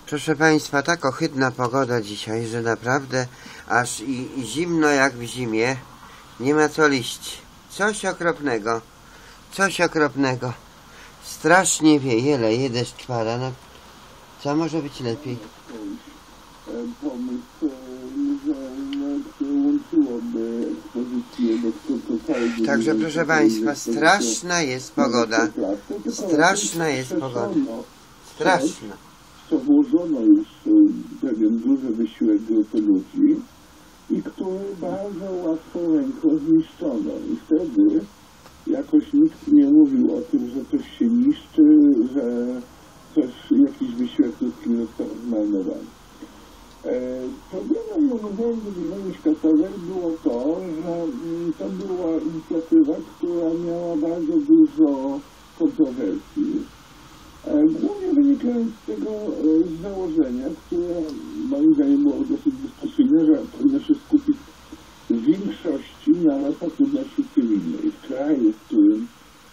Proszę Państwa, tak ohydna pogoda dzisiaj, że naprawdę aż i zimno jak w zimie. Nie ma co liść. Coś okropnego. Coś okropnego. Strasznie wieje, leje, deszcz pada. No, co może być lepiej? Także proszę Państwa, straszna jest pogoda. Straszna jest pogoda. Straszna. Co włożono już pewien duży wysiłek grupy ludzi i który bardzo łatwą ręką zniszczono. I wtedy jakoś nikt nie mówił o tym, że coś się niszczy, że jakiś wysiłek ludzki został zmarnowany. Problemem Muzeum II Światowej było to, że to była inicjatywa, która miała bardzo dużo kontrowersji. Głównie wynikając z tego założenia, które moim zdaniem było dosyć dyskusyjne, że powinno się skupić w większości na latach ludności cywilnej. W kraju, w którym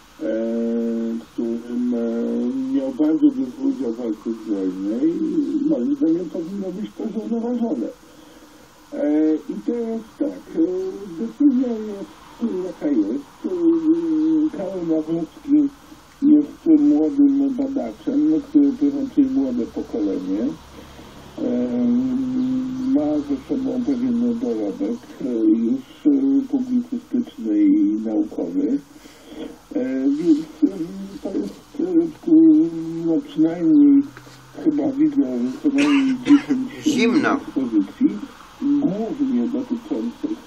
miał bardzo dużo udział w walce zbrojnej, moim zdaniem powinno być to zrównoważone. I teraz tak, decyzja jest jaka jest. Karol Nawrocki jest młodym badaczem, który prowadzi młode pokolenie. Ma ze sobą pewien dorobek już publicystyczny i naukowy. Więc to jest przynajmniej chyba widzę co najmniej 10 ekspozycji, głównie dotyczących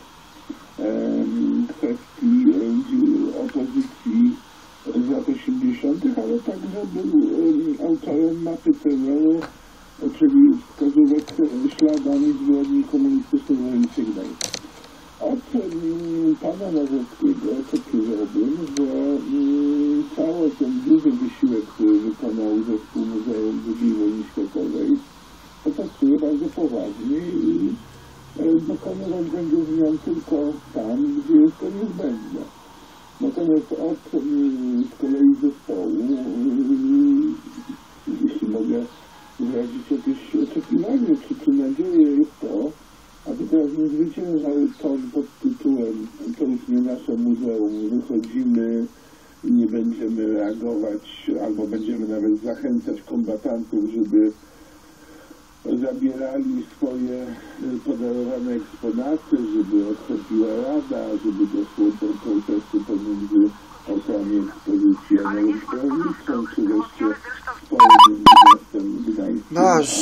kwestii opozycji z lat 80., ale także był autorem mapy terroru, czyli wskazówek śladami zbrodni komunistyczno-wojennej Gdańska. Od pana Nawrockiego oczekiwałbym, że cały ten duży wysiłek, który wykonał zespół Muzeum II Wojny Światowej, potraktuje bardzo poważnie i dokonywać będzie zmian tylko tam, gdzie jest to niezbędne. Natomiast od z kolei zespołu, jeśli mogę wyrazić jakieś oczekiwanie czy nadzieję, jest to, aby teraz nie zwyciężały ton pod tytułem "To już nie nasze muzeum, wychodzimy i nie będziemy reagować", albo będziemy nawet zachęcać kombatantów, żeby zabierali swoje podarowane eksponaty, żeby odchodziła rada, żeby doszło do protestu pomiędzy autorami ekspozycji a nauczycielstwem, czy wreszcie sporem między miastem Gdańskim.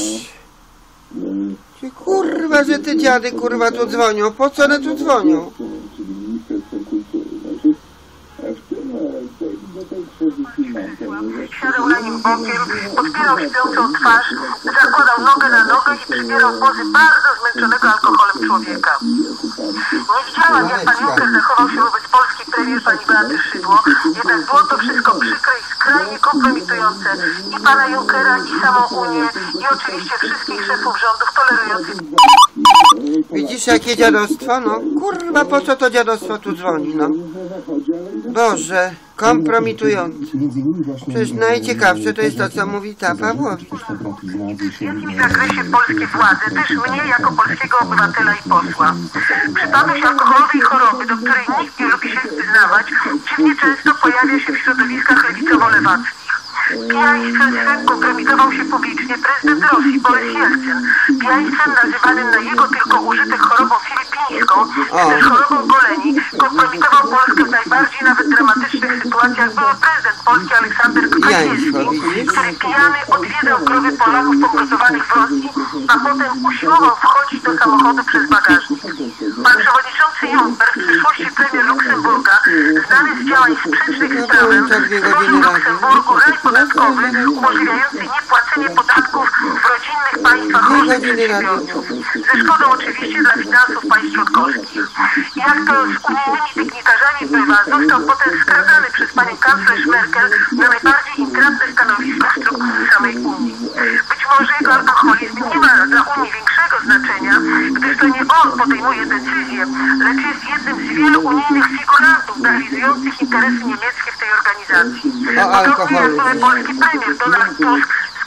Ty kurwa, że te dziady kurwa tu dzwonią. Po co one tu dzwonią? Czyli Ministerstwo Kultury. Znaczy, w tym do tej ekspozycji siadał na nim bokiem, podpierał śpiącą twarz, zakładał nogę na nogę i przybierał pozy bardzo zmęczonego alkoholem człowieka. Nie widziałam, jak pan Juncker zachował się wobec polskiej premier pani Beaty Szydło, jednak było to wszystko przykre i skrajnie kompromitujące i pana Junckera, i samą Unię, i oczywiście wszystkich szefów rządów tolerujących. Widzisz jakie dziadostwo? No kurwa, po co to dziadostwo tu dzwoni, no? Boże, kompromitujące. Przecież najciekawsze to jest to, co mówi ta Pawłowicz. W jakimś zakresie polskie władze, też mnie jako polskiego obywatela i posła. Przypadłość alkoholowej choroby, do której nikt nie lubi się przyznawać, dziwnie często pojawia się w środowiskach lewicowo-lewackich. Pijaństwem swym kompromitował się publicznie prezydent Rosji Borys Jelcyn. Pijaństwem nazywanym na jego tylko użytek chorobą filipińską, czy też chorobą goleni, kompromitował Polskę w najbardziej nawet dramatycznych sytuacjach były prezydent Polski Aleksander Kwaśniewski, który pijany odwiedzał groby Polaków pomordowanych w Rosji, a potem usiłował wchodzić do samochodu przez bagażnik. Pan przewodniczący Juncker, w przyszłości premier Luksemburga, znany z działań sprzecznych z prawem, stworzył w Luksemburgu raj podatkowy umożliwiający niepłacenie podatków w rodzinnych państwach różnych przedsiębiorców. Ze szkodą oczywiście dla finansów państw członkowskich. I jak to z unijnymi dygnitarzami bywa, został potem wskazany przez panią kanclerz Merkel na najbardziej intratne stanowisko w strukturze samej Unii. Być może jego alkoholizm nie ma dla Unii większego znaczenia, gdyż to nie on podejmuje decyzje, lecz jest jednym z wielu unijnych figurantów realizujących interesy niemieckie w tej organizacji. Podobnie jak były polski premier Donald Tusk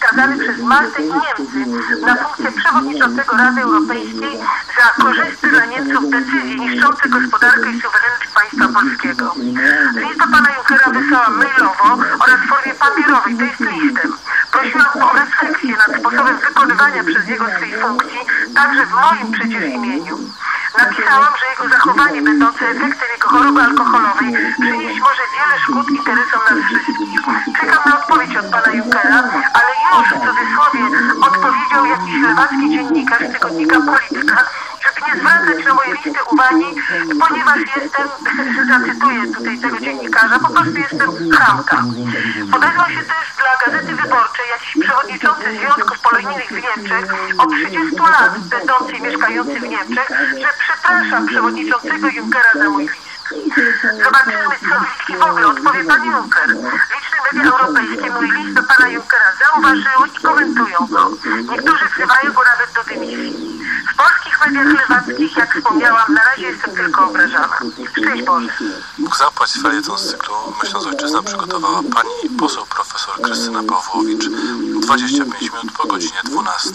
wskazany przez Maltę i Niemcy na funkcję przewodniczącego Rady Europejskiej za korzystne dla Niemców decyzji niszczące gospodarkę i suwerenność państwa polskiego. List do pana Junckera wysłałam mailowo oraz w formie papierowej, to jest listem. Prosiłam o refleksję nad sposobem wykonywania przez niego swej funkcji, także w moim przecież imieniu. Napisałam, że jego zachowanie będące efektem jego choroby alkoholowej przynieść może wiele szkód interesom nas wszystkich. Czekam na odpowiedź od pana Junckera, ale już w cudzysłowie odpowiedział jakiś lewacki dziennikarz z tygodnika Polityka, żeby nie zwracać na moje listy uwagi, ponieważ jestem, zacytuję tutaj tego dziennikarza, po prostu jestem chamka. Odezwał się też dla Gazety Wyborczej jakiś przewodniczący Związków Polonijnych w Niemczech od 30 lat będący i mieszkający w Niemczech, że przepraszam przewodniczącego Junckera za mój list. Zobaczymy, co jeśli w ogóle odpowie pan Juncker. Liczne media europejskie mój list do pana Junckera zauważyły i komentują go. Niektórzy wzywają go nawet do dymisji. W polskich mediach lewackich, jak wspomniałam, na razie jestem tylko obrażana. Szczęść Boże. Mógł zapaść felieton z cyklu Myśląc Ojczyzna przygotowała pani poseł profesor Krystyna Pawłowicz 25 minut po godzinie 12.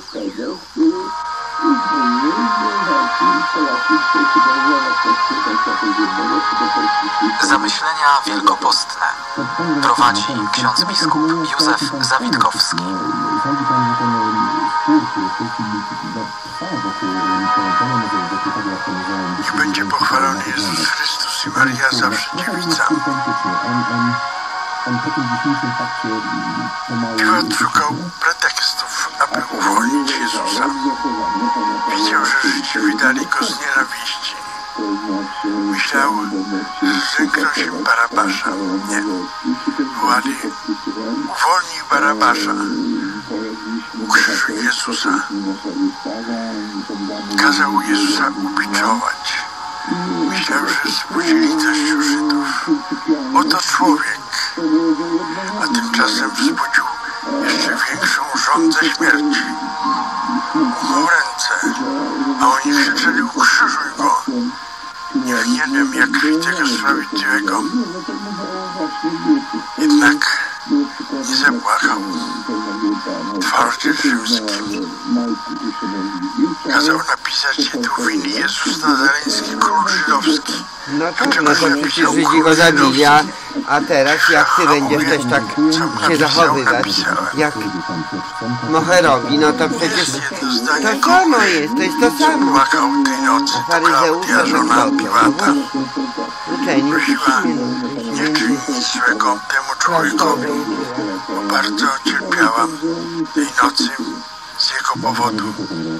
Zamyślenia wielkopostne prowadzi ksiądz biskup Józef Zawitkowski. Niech będzie pochwalony Jezus Chrystus i Maria zawsze dziewica. Piłat szukał pretekstów, aby uwolnić Jezusa. Widział, że Żydzi wydali go z nienawiści. Myślał, że zlękną się Barabasza. Nie. Wołali: uwolnij Barabasza. Ukrzyżuj Jezusa. Kazał Jezusa ubiczować. Myślał, że wzbudzi litość u Żydów. Oto człowiek. A tymczasem wzbudził jeszcze większą żądzę śmierci. Umył ręce, a oni krzyczeli: ukrzyżuj go. Nie winienem jak tego sprawiedliwego. Jednak nie zapłakał. Twardziel rzymski kazał napisać tytuł winy: Jezus Nazareński, król żydowski. No tak, no to przecież Żydzi go zabili, a teraz jak ty będziesz też tak się zachowywać, jak Moherowi, no to przecież to samo jest, to jest to samo. Płakał tej nocy Faryzeusze żona Piłata. Uczeni Prosiła: nie czyń nic złego temu człowiekowi, bo bardzo cierpiałam tej nocy z jego powodu.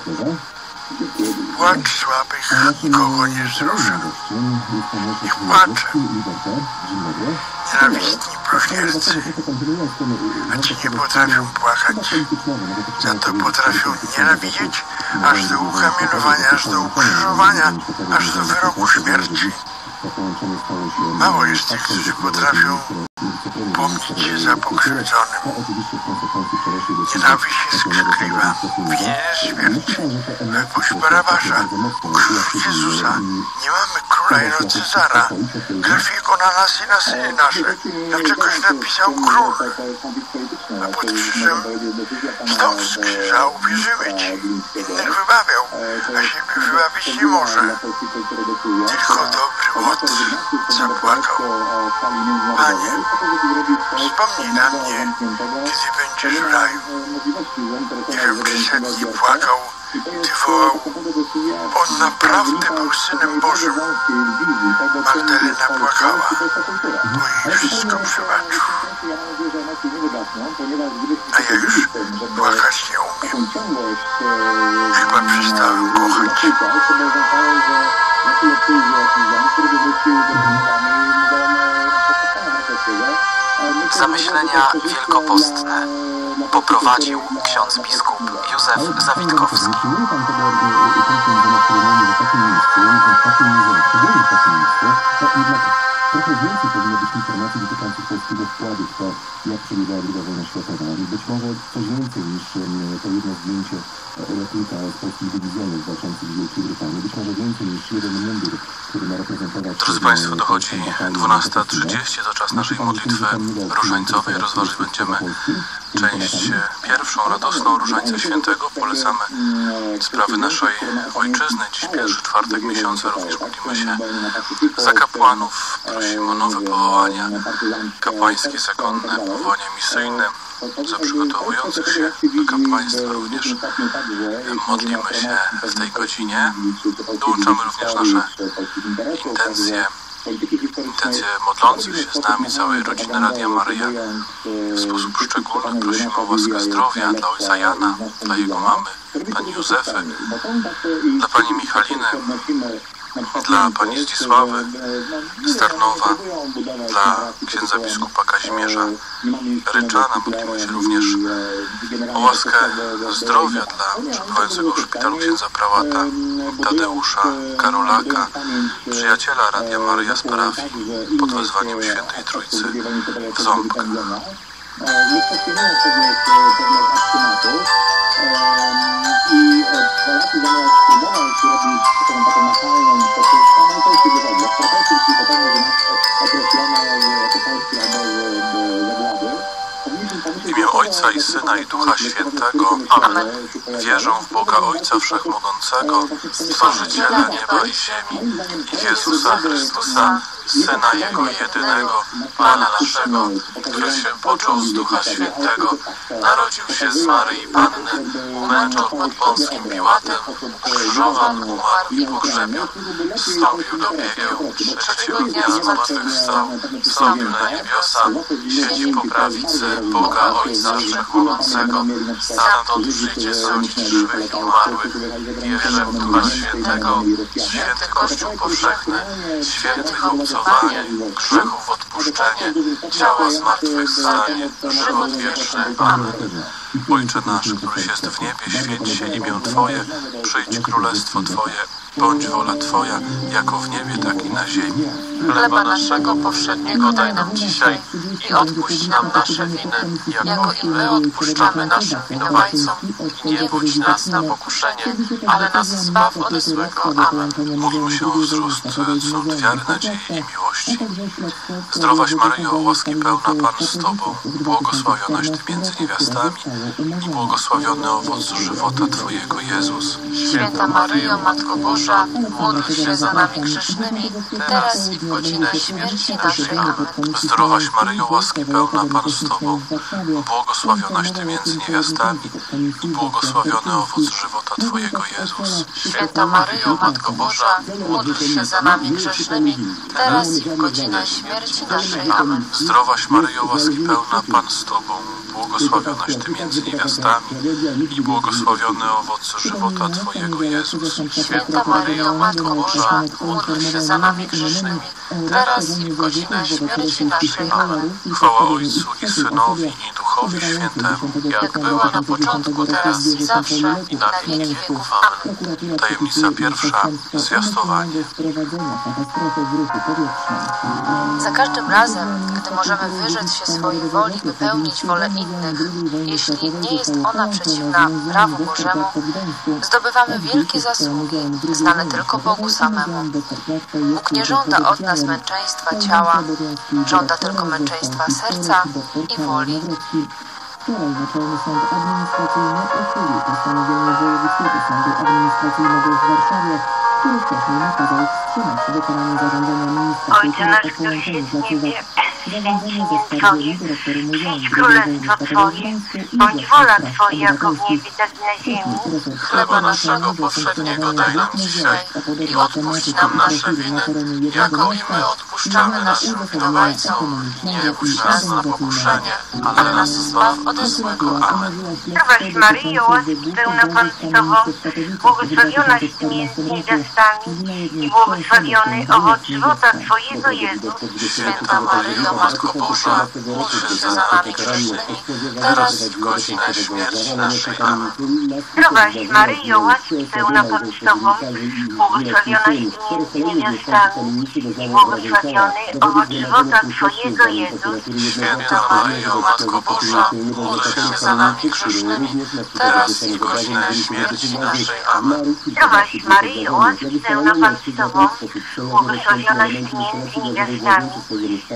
Płacz słabych nikogo nie wzrusza. Niech płacze. Nienawistni bluźniercy, a ci nie potrafią płakać. Za to potrafią nienawidzieć aż do ukamienowania, aż do ukrzyżowania, aż do wyroku śmierci. Mało jest tych, którzy potrafią pomnieć się za pokrzywdzonym. Nienawiść jest krzykliwa. Winien jest śmierci. Wypuść Barabasza. Ukrzyż Jezusa. Nie mamy króla i Cezara. Krew jego na nas i na syny nasze. Dlaczegoś napisał król? A pod krzyżem: stąd z krzyża uwierzymy ci. Innych wybawiał, a siebie wybawić nie może. Tylko dobry Łotr zapłakał: Panie, wspomnij na mnie, kiedy będziesz w raju. Nie wiem, czy setnie płakał, gdy wołał: on naprawdę był Synem Bożym. Magdalena płakała, bo jej wszystko przebaczył. A ja już płakać nie umiem. Chyba przestałem kochać. Zamyślenia wielkopostne poprowadził ksiądz biskup Józef Zawitkowski. Trochę więcej powinno być informacji dotyczących polskiego wkładu w to, jak przebiegała II wojna światowa. Być może coś więcej niż to jedno zdjęcie lotnika z polskich dywizjonów walczących w Wielkiej Brytanii. Być może więcej niż jeden mundur, który ma reprezentować... Drodzy Państwo, dochodzi 12:30, to czas naszej modlitwy różańcowej. Rozważyć będziemy Część pierwszą, radosną Różańca Świętego. Polecamy sprawy naszej ojczyzny. Dziś pierwszy czwartek miesiąca. Również modlimy się za kapłanów. Prosimy o nowe powołania kapłańskie, zakonne, powołania misyjne. Za przygotowujących się do kapłaństwa również modlimy się w tej godzinie. Dołączamy również nasze intencje modlących się z nami, całej rodziny Radia Maryja. W sposób szczególny prosimy o łaskę zdrowia dla ojca Jana, dla jego mamy, pani Józefy, dla pani Michaliny, dla pani Zdzisławy z Tarnowa, dla księdza biskupa Kazimierza Ryczana. Modlimy się również o łaskę zdrowia dla przebywającego w szpitalu księdza prałata Tadeusza Karolaka, przyjaciela Radia Maryja z parafii pod wezwaniem Świętej Trójcy w Ząbkach. I Polacy zamiast próbować robić taką nachalną w imię Ojca i Syna i Ducha Świętego. Amen. Wierzę w Boga Ojca Wszechmogącego, Stworzyciela nieba i ziemi, i Jezusa Chrystusa, Syna Jego jedynego, Pana naszego, który się począł z Ducha Świętego, narodził się z Maryi Panny, umęczon pod Pąckim Piłatem, krzyżowan, umarł i pogrzebion, wstąpił do piekieł, trzeciego dnia zmartwychwstał, wstąpił na niebiosa, siedzi po prawicy Boga Ojca Wszechmogącego, stamtąd przyjdzie sądzić żywych i umarłych. Wierzę w Ducha Świętego, święty Kościół powszechny, świętych obcowanie, grzechów odpuszczenie, ciała zmartwychwstanie, żywot wieczny. Amen. Ojcze nasz, któryś jest w niebie, święć się imię Twoje, przyjdź królestwo Twoje, bądź wola Twoja, jako w niebie, tak i na ziemi. Chleba naszego powszedniego daj nam dzisiaj i odpuść nam nasze winy, jako i my odpuszczamy naszym winowajcom. Nie wódź nas na pokuszenie, ale nas zbaw ode złego. Amen. Módlmy się o wzrost cnót wiary, nadziei i miłości. Zdrowaś Maryjo, łaski pełna, Pan z Tobą, błogosławionaś Ty między niewiastami i błogosławiony owoc żywota Twojego, Jezus. Święta Maryjo, Matko Boża, módl się za nami grzesznymi, teraz i w godzinę śmierci naszej. Amen. Zdrowaś Maryjo, łaski pełna, Pan z Tobą, błogosławionaś Ty między niewiastami i błogosławiony owoc żywota Twojego, Jezus. Święta Maryjo, Matko Boża, módl się za nami grzesznymi, teraz i w godzinę śmierci naszej. Amen. Zdrowaś Maryjo, łaski pełna, Pan z Tobą, błogosławionaś Ty między niewiastami i błogosławiony owoc żywota Twojego, Jezus. Święta Maryjo, Matko Boża, módl się za nami grzesznymi, teraz i w godzinę śmierci naszej. Amen. Chwała Ojcu i Synowi i Duchowi Świętemu, jak była na początku, teraz i zawsze, i na wieki wieków. Amen. Tajemnica pierwsza. Zwiastowanie. Za każdym razem, gdy możemy wyrzec się swojej woli, by pełnić wolę innych, jeśli nie jest ona przeciwna prawu Bożemu, zdobywamy wielkie zasługi, znane tylko Bogu samemu. Bóg nie żąda od nas męczeństwa ciała, żąda tylko męczeństwa serca i woli. Wczoraj Naczelny Sąd Administracyjny uchylił postanowienie Wojewódzkiego Sądu Administracyjnego w Warszawie, który wcześniej nakazał wstrzymać wykonanie zarządzenia ministra Ojcze nasz, któryś jest w niebie, święć imię Twoje, przyjdź królestwo Twoje, bądź wola Twoja, jako w niebie, tak i na ziemi. Chleba naszego powszedniego daj nam dzisiaj i odpuść nam nasze winy, jako i my odpuszczamy naszym winowajcom. Nie wódź nas na pokuszenie, ale nas zbaw ode złego. Amen. Zdrowaś Maryjo, łaski pełna, Pan z Tobą, błogosławionaś Ty między niewiastami i błogosławiony owoc żywota Twojego, Jezus. Święta Maryjo, Matko Boża, módl się za nami grzesznymi, teraz i w godzinę śmierci naszej. Amen. Zdrowaś Maryjo, łaski pełna, Pan z Tobą, błogosławionaś Ty między niewiastami i błogosławiony owoc żywota Twojego, Jezus. Święta Maryjo, Matko Boża, módl się za nami grzesznymi, teraz i w godzinę śmierci naszej. Amen. Zdrowaś Maryjo, łaski pełna, Pan z Tobą, błogosławionaś Ty między niewiastami i błogosławiony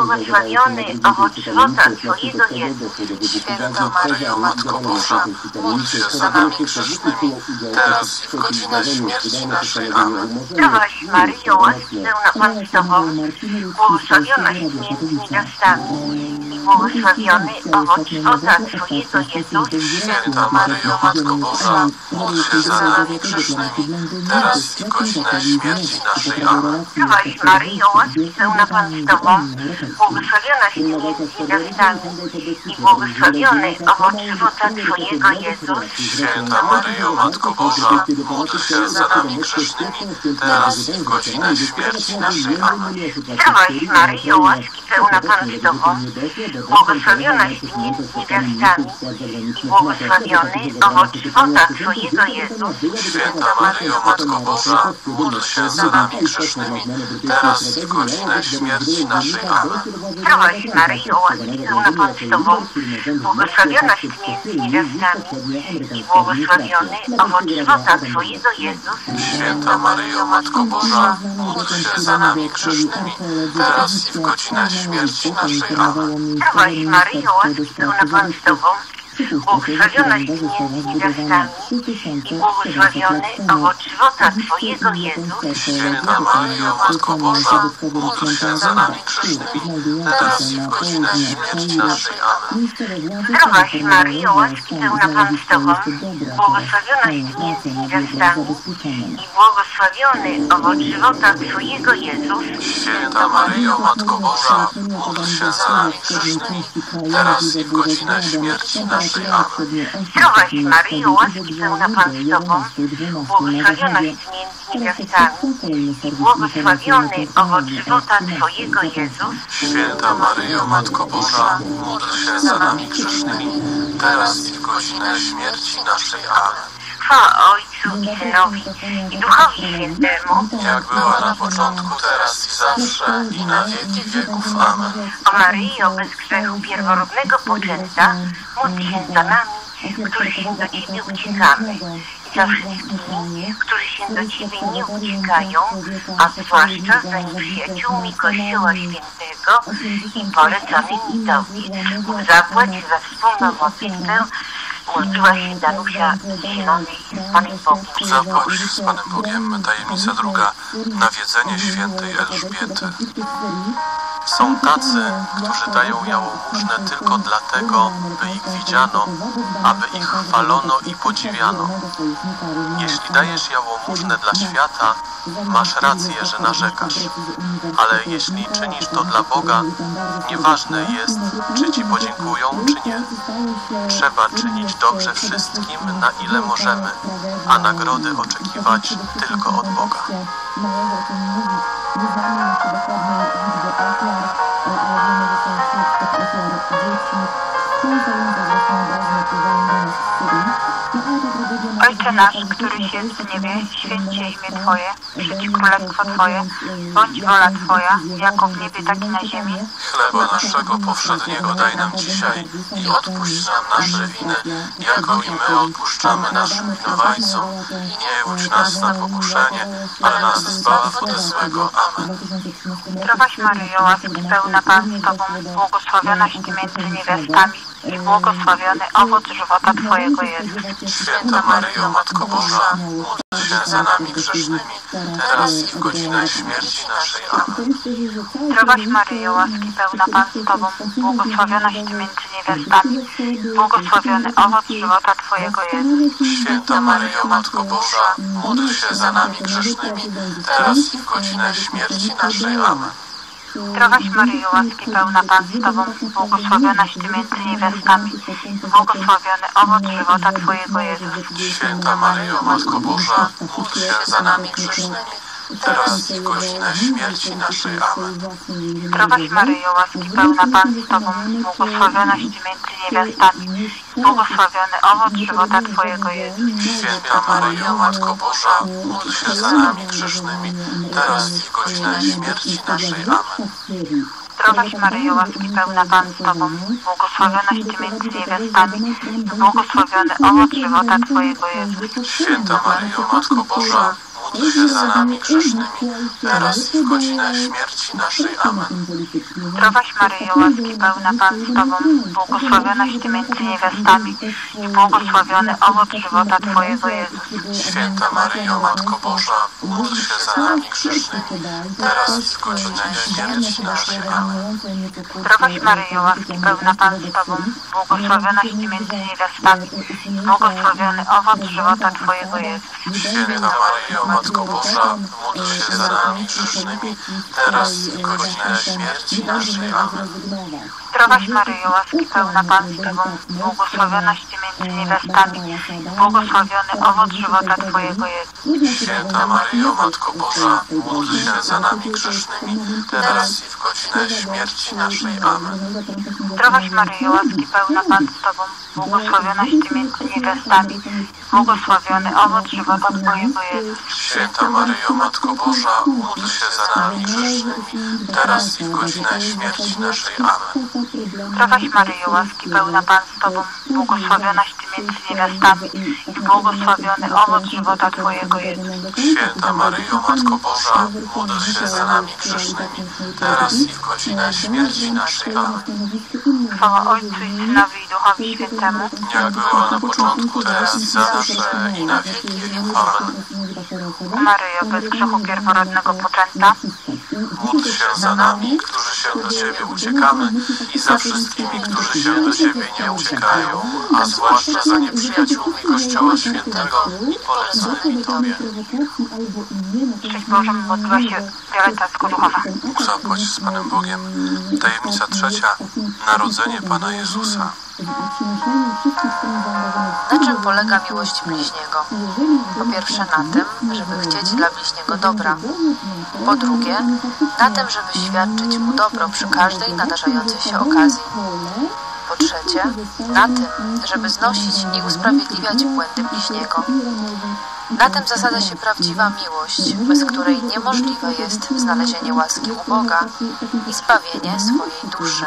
błogosławiony owoc żywota Twojego Jezus. Święta Maryjo, Matko Boża, módl się za nami grzesznymi, teraz i w godzinę śmierci naszej. Amen. Zdrowaś Maryjo, łaski pełna Pan z Tobą, błogosławionaś między niewiastami i błogosławiony owoc żywota Twojego Jezus. Święta Maryjo, Matko Boża, módl się za nami grzesznymi, teraz i w godzinę śmierci naszej. Amen. Zdrowaś Maryjo, łaski pełna Pan z Tobą, błogosławionaś między niewiastami i błogosławiony owoc żywota Twojego Jezus. Święta Maryjo, Matko Boża, módl się za nami grzesznymi, teraz i w godzinę śmierci naszej. Amen. Zdrowaś Maryjo, łaski pełna Pan z Tobą, błogosławionaś Ty między niewiastami i błogosławiony owoc żywota Twojego Jezus. Święta Maryjo, Matko Boża, módl się za nami grzesznymi, teraz i w godzinę śmierci naszej. Amen. Zdrowaś Maryjo, łaski pełna Pan z Tobą, błogosławionaś Ty między niewiastami i błogosławiony owoc żywota Twojego Jezus. Święta Maryjo, Matko Boża, módl się za nami grzesznymi, teraz i w godzinę śmierci naszej. Amen. Zdrowaś Maryjo, łaski pełna Pan z Tobą, błogosławionaś Ty między niewiastami i błogosławiony owoc żywota Twojego Jezus. Święta Maryjo, Matko Boża, módl się za nami grzesznymi, teraz i w godzinę śmierci naszej. Amen. Zdrowaś Maryjo, łaski pełna Pan z Tobą, błogosławionaś Ty między niewiastami i błogosławiony owoc żywota Twojego Jezus. Święta Maryjo, Matko Boża, módl się za nami grzesznymi, teraz i w godzinę śmierci naszej. Amen. Zdrowaś Maryjo, łaski pełna Pan z Tobą, błogosławionaś Ty między niewiastami i błogosławiony owoc żywota Twojego Jezus. Święta Maryjo, Matko Boża, módl się za nami grzesznymi, teraz i w godzinę śmierci naszej. Amen. Chwała Ojcu i Synowi i Duchowi Świętemu, Jak była na początku, teraz i zawsze, i na wieki wieków. Amen. o Maryjo bez grzechu pierworodnego poczęta, módl się za nami, którzy się do Ciebie uciekamy, i za wszystkimi, którzy się do Ciebie nie uciekają, a zwłaszcza za nieprzyjaciółmi Kościoła Świętego i polecanymi Tobie. Bóg zapłać za wspólną modlitwę. Urodziła się Danusia Zielony z Panem Bogiem. Zapłać z Panem Bogiem. Tajemnica druga. Nawiedzenie świętej Elżbiety. Są tacy, którzy dają jałmużnę tylko dlatego, by ich widziano, aby ich chwalono i podziwiano. Jeśli dajesz jałmużnę dla świata, masz rację, że narzekasz. Ale jeśli czynisz to dla Boga, nieważne jest, czy Ci podziękują, czy nie. Trzeba czynić dobrze wszystkim, na ile możemy, a nagrody oczekiwać tylko od Boga. Nie znamy jeszcze dokładnej liczby ofiar, ale wiemy, że są wśród tych ofiar dzieci. Są zajęte zresztą obrazne powołania w Syrii. Ojcze nasz, któryś jest w niebie, święć się imię Twoje, przyjdź królestwo Twoje, bądź wola Twoja, jako w niebie, tak i na ziemi. Chleba naszego powszedniego daj nam dzisiaj i odpuść nam nasze winy, jako i my odpuszczamy naszym winowajcom. I nie łudź nas na pokuszenie, ale nas zbaw ode złego. Amen. Zdrowaś Maryjo, łaski pełna Pan z Tobą, błogosławionaś Ty między niewiastami i błogosławiony owoc żywota Twojego Jezus. Święta Maryjo, Matko Boża, módl się za nami grzesznymi, teraz i w godzinę śmierci naszej. Amen. Zdrowaś Maryjo, łaski pełna Pan z Tobą, błogosławionaś Ty między niewiastami, błogosławiony owoc żywota Twojego Jezus. Święta Maryjo, Matko Boża, módl się za nami grzesznymi, teraz i w godzinę śmierci naszej. Amen. Zdrowaś Maryjo, łaski pełna Pan z Tobą, błogosławionaś Ty między niewiastami, błogosławiony owoc żywota Twojego Jezus. Święta Maryjo, Matko Boża, módl się za nami grzesznymi, teraz i w godzinę śmierci naszej. Amen. Zdrowaś Maryjo, łaski pełna Pan z Tobą, błogosławionaś Ty między niewiastami, błogosławiony owoc żywota Twojego Jezus. Święta Maryjo, Matko Boża, módl się za nami grzesznymi, teraz i w godzinę śmierci naszej. Amen. Zdrowaś Maryjo, łaski pełna Pan z Tobą, błogosławionaś Ty między niewiastami i błogosławiony owoc żywota Twojego Jezus. Święta Maryjo, Matko Boża, módl się za nami grzesznymi, teraz i w godzinę śmierci naszej. Amen. Zdrowaś Maryjo, łaski pełna Pan z Tobą, błogosławionaś Ty między niewiastami i błogosławiony owoc żywota Twojego Jezus. Święta Maryjo, Matko Boża, módl się za nami grzesznymi, teraz i w godzinę śmierci naszej. Amen. Zdrowaś Maryjo, łaski pełna Pan z Tobą, błogosławionaś Ty między niewiastami i błogosławiony owoc żywota Twojego Jezus. Święta Maryjo, Matko Boża, módl się za nami grzesznymi, teraz i w godzinę śmierci naszej. Amen. Zdrowaś Maryjo, łaski pełna Pan z Tobą, błogosławionaś Ty między niewiastami i błogosławiony owoc żywota Twojego Jezus. Święta Maryjo, Matko Boża, módl się za nami grzesznymi, teraz i w godzinę śmierci naszej. Amen. Zdrowaś Maryjo, łaski pełna Pan z Tobą, błogosławionaś Ty między niewiastami i błogosławiony owoc żywota Twojego Jezus. Święta Maryjo, Matko Boża, módl się za nami grzesznymi, teraz i w godzinę śmierci naszej. Amen. Zdrowaś Maryjo, łaski pełna Pan z Tobą, błogosławionaś Ty między niewiastami i błogosławiony owoc żywota Twojego Jezus. Święta Maryjo, Matko Boża, módl się za nami grzesznymi, teraz i w godzinę śmierci naszej. Amen. Chwała Ojcu i Synowi i Duchowi Świętemu, Jak była na początku, teraz i zawsze, i na wieki wieków. Amen. Maryjo, bez grzechu pierworodnego poczęta, Módl się za nami, którzy się do Ciebie uciekamy, i za wszystkimi, którzy się do Ciebie nie uciekają, a zwłaszcza za nieprzyjaciółmi Kościoła Świętego i poleconymi Tobie. Szczęść Boże, modliła się Wioleta Skoruchowa. Bóg zapłać z Panem Bogiem. Tajemnica trzecia. Narodzenie Pana Jezusa. Na czym polega miłość bliźniego? Po pierwsze na tym, żeby chcieć dla bliźniego dobra. Po drugie, na tym, żeby świadczyć mu dobro przy każdej nadarzającej się okazji. Po trzecie, na tym, żeby znosić i usprawiedliwiać błędy bliźniego. Na tym zasadza się prawdziwa miłość, bez której niemożliwe jest znalezienie łaski u Boga i zbawienie swojej duszy.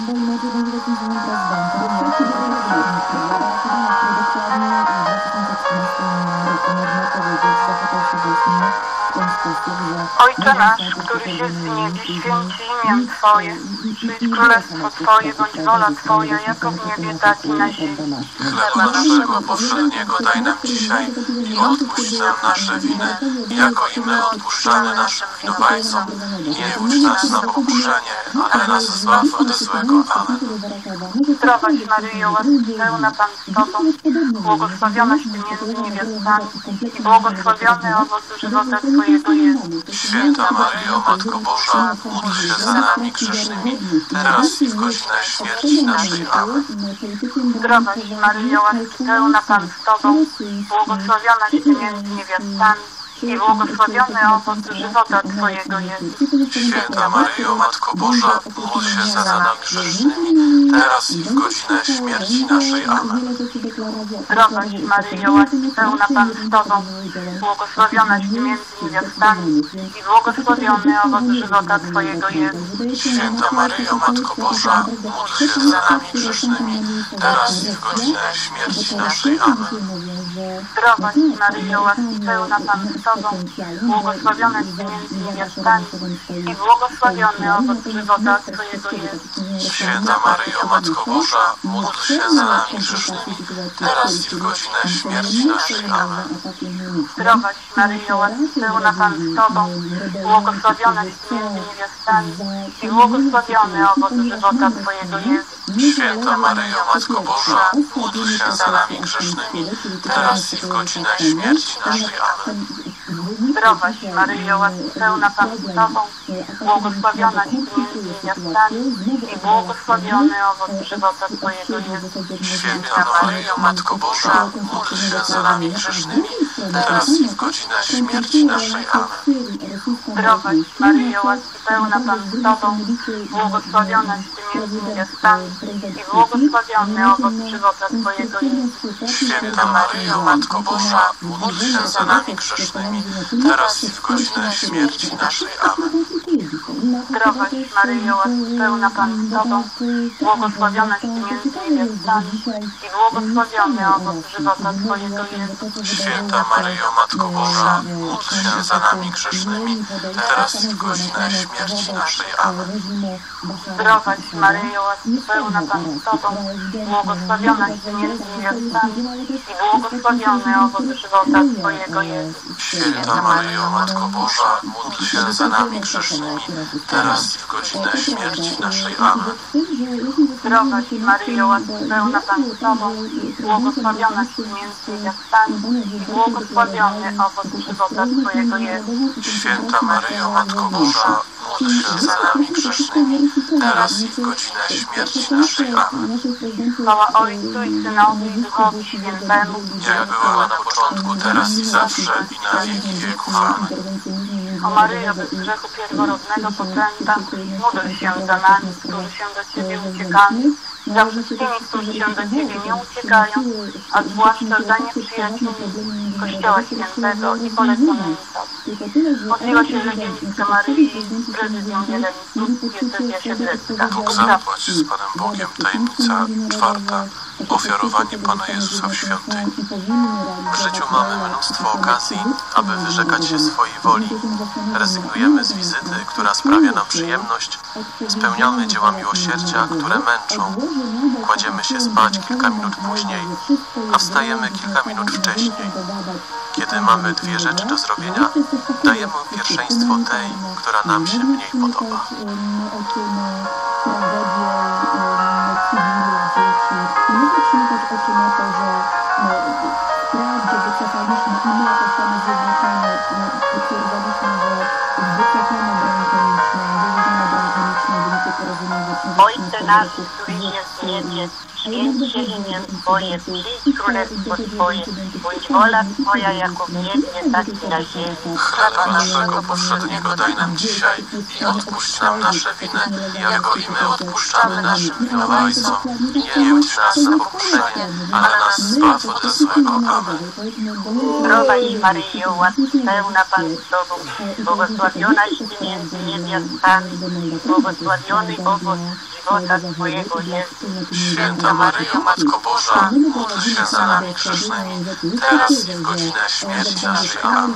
Ojcze nasz, któryś jest w niebie, święci imię Twoje. Przyjdź królestwo Twoje, bądź wola Twoja, jako w niebie, tak i na ziemi. Chleba naszego powszedniego daj nam dzisiaj i odpuść nam nasze winy, jako i my odpuszczamy naszym winowajcom. Nie wódź nas na pokuszenie, ale nas zbaw ode złego. Amen. Zdrowaś Maryjo, łaski pełna Pan z Tobą, błogosławionaś Ty między niewiastami i błogosławiony owoc żywota Twojego Jezus. Święta Maryjo, Matko Boża, módl się za nami grzesznymi, teraz i w godzinę śmierci naszej. Amen. Zdrowaś Maryjo, łaski pełna Pan z Tobą, błogosławionaś Ty między niewiastami i błogosławiony owoc żywota Twojego Jezus. Święta Maryjo, Matko Boża, módl się za nami grzesznymi, teraz i w godzinę śmierci naszej. Amen. Zdrowaś Maryjo, łaski pełna Pan z Tobą, błogosławionaś Ty między niewiastami i błogosławiony owoc żywota Twojego Jezus. Święta Maryjo, Matko Boża, módl się za nami grzesznymi, teraz i w godzinę śmierci naszej. Amen. Zdrowaś Maryjo, łaski pełna Pan z Tobą, błogosławionaś Ty między niewiastami i błogosławiony owoc żywota Twojego Jezus. Święta Maryjo, Matko Boża, módl się za nami grzesznymi, teraz i w godzinę śmierci naszej. Amen. Zdrowaś Maryjo, łaski pełna Pan z Tobą, błogosławionaś Ty między niewiastami i błogosławiony owoc żywota Twojego Jezus. Święta Maryjo, Matko Boża, módl się za nami grzesznymi, teraz i w godzinę śmierci naszej. Amen. Zdrowaś Maryjo, łaski pełna Pan z Tobą, błogosławionaś Ty między niewiastami i błogosławiony owoc żywota Twojego Jezus. Święta Maryjo, Matko Boża, módl się za nami grzesznymi, teraz i w godzinę śmierci naszej. Amen. Zdrowaś Maryjo, łaski pełna Pan z Tobą, błogosławionaś Ty między niewiastami i błogosławiony owoc żywota Twojego Jezus. Święta Maryjo, Matko Boża, módl się za nami grzesznymi, teraz i w godzinę śmierci naszej. Amen. Zdrowaś Maryjo, łaski pełna Pan z Tobą, błogosławionaś Ty między niewiastami i błogosławiony owoc żywota Twojego Jezus. Święta Maryjo, Matko Boża, módl się za nami grzesznymi, teraz i w godzinę śmierci naszej. Amen. Zdrowaś Maryjo, łaski pełna Pan z Tobą, błogosławionaś Ty między niewiastami i błogosławiony owoc żywota Twojego Jezus. Święta Maryjo, Matko Boża, módl się za nami grzesznymi, teraz i w godzinę śmierci naszej. Amen. Zdrowaś Maryjo, łaski pełna Pan z Tobą, błogosławionaś Ty między niewiastami i błogosławiony owoc żywota Twojego Jezus. Święta Maryjo, Matko Boża, módl się za nami grzesznymi, teraz i w godzinę śmierci naszej. Amen. Chwała Ojcu i Synowi i Duchowi Świętemu, Jak była na początku, teraz i zawsze, i na wieki wieków. Amen. o Maryjo, bez grzechu pierworodnego poczęta, módl się za nami, którzy się do Ciebie uciekamy, za wszystkimi, którzy się do Ciebie nie uciekają, a zwłaszcza za nieprzyjaciółmi Kościoła Świętego i poleconymi Tobie. Modliła się za dziewicę Maryi, prezydium Jelenistów, diecezja siedlecka. Bóg zapłać z Panem Bogiem. Tajemnica czwarta. Ofiarowanie Pana Jezusa w świątyni. W życiu mamy mnóstwo okazji, aby wyrzekać się swojej woli. Rezygnujemy z wizyty, która sprawia nam przyjemność. Spełniamy dzieła miłosierdzia, które męczą. Kładziemy się spać kilka minut później, a wstajemy kilka minut wcześniej. Kiedy mamy dwie rzeczy do zrobienia, dajemy pierwszeństwo tej, która nam się mniej podoba. Ojcze nasz, któryś jest w niebie, święć się imię Twoje, przyjdź królestwo Twoje, bądź wola Twoja jako w niebie, tak i na ziemi. Chleba naszego powszedniego daj nam dzisiaj i odpuść nam nasze winy, jako i my odpuszczamy naszym winowajcom. I nie wódź nas na pokuszenie, ale nas zbaw ode złego. Amen. Zdrowaś Maryjo, łaski pełna Pan z Tobą, błogosławionaś Ty między niewiastami, błogosławiony owoc żywota Twojego Jezus. Święta Maryjo, Matko Boża, módl się za nami grzesznymi, teraz i w godzinę śmierci naszej. Amen.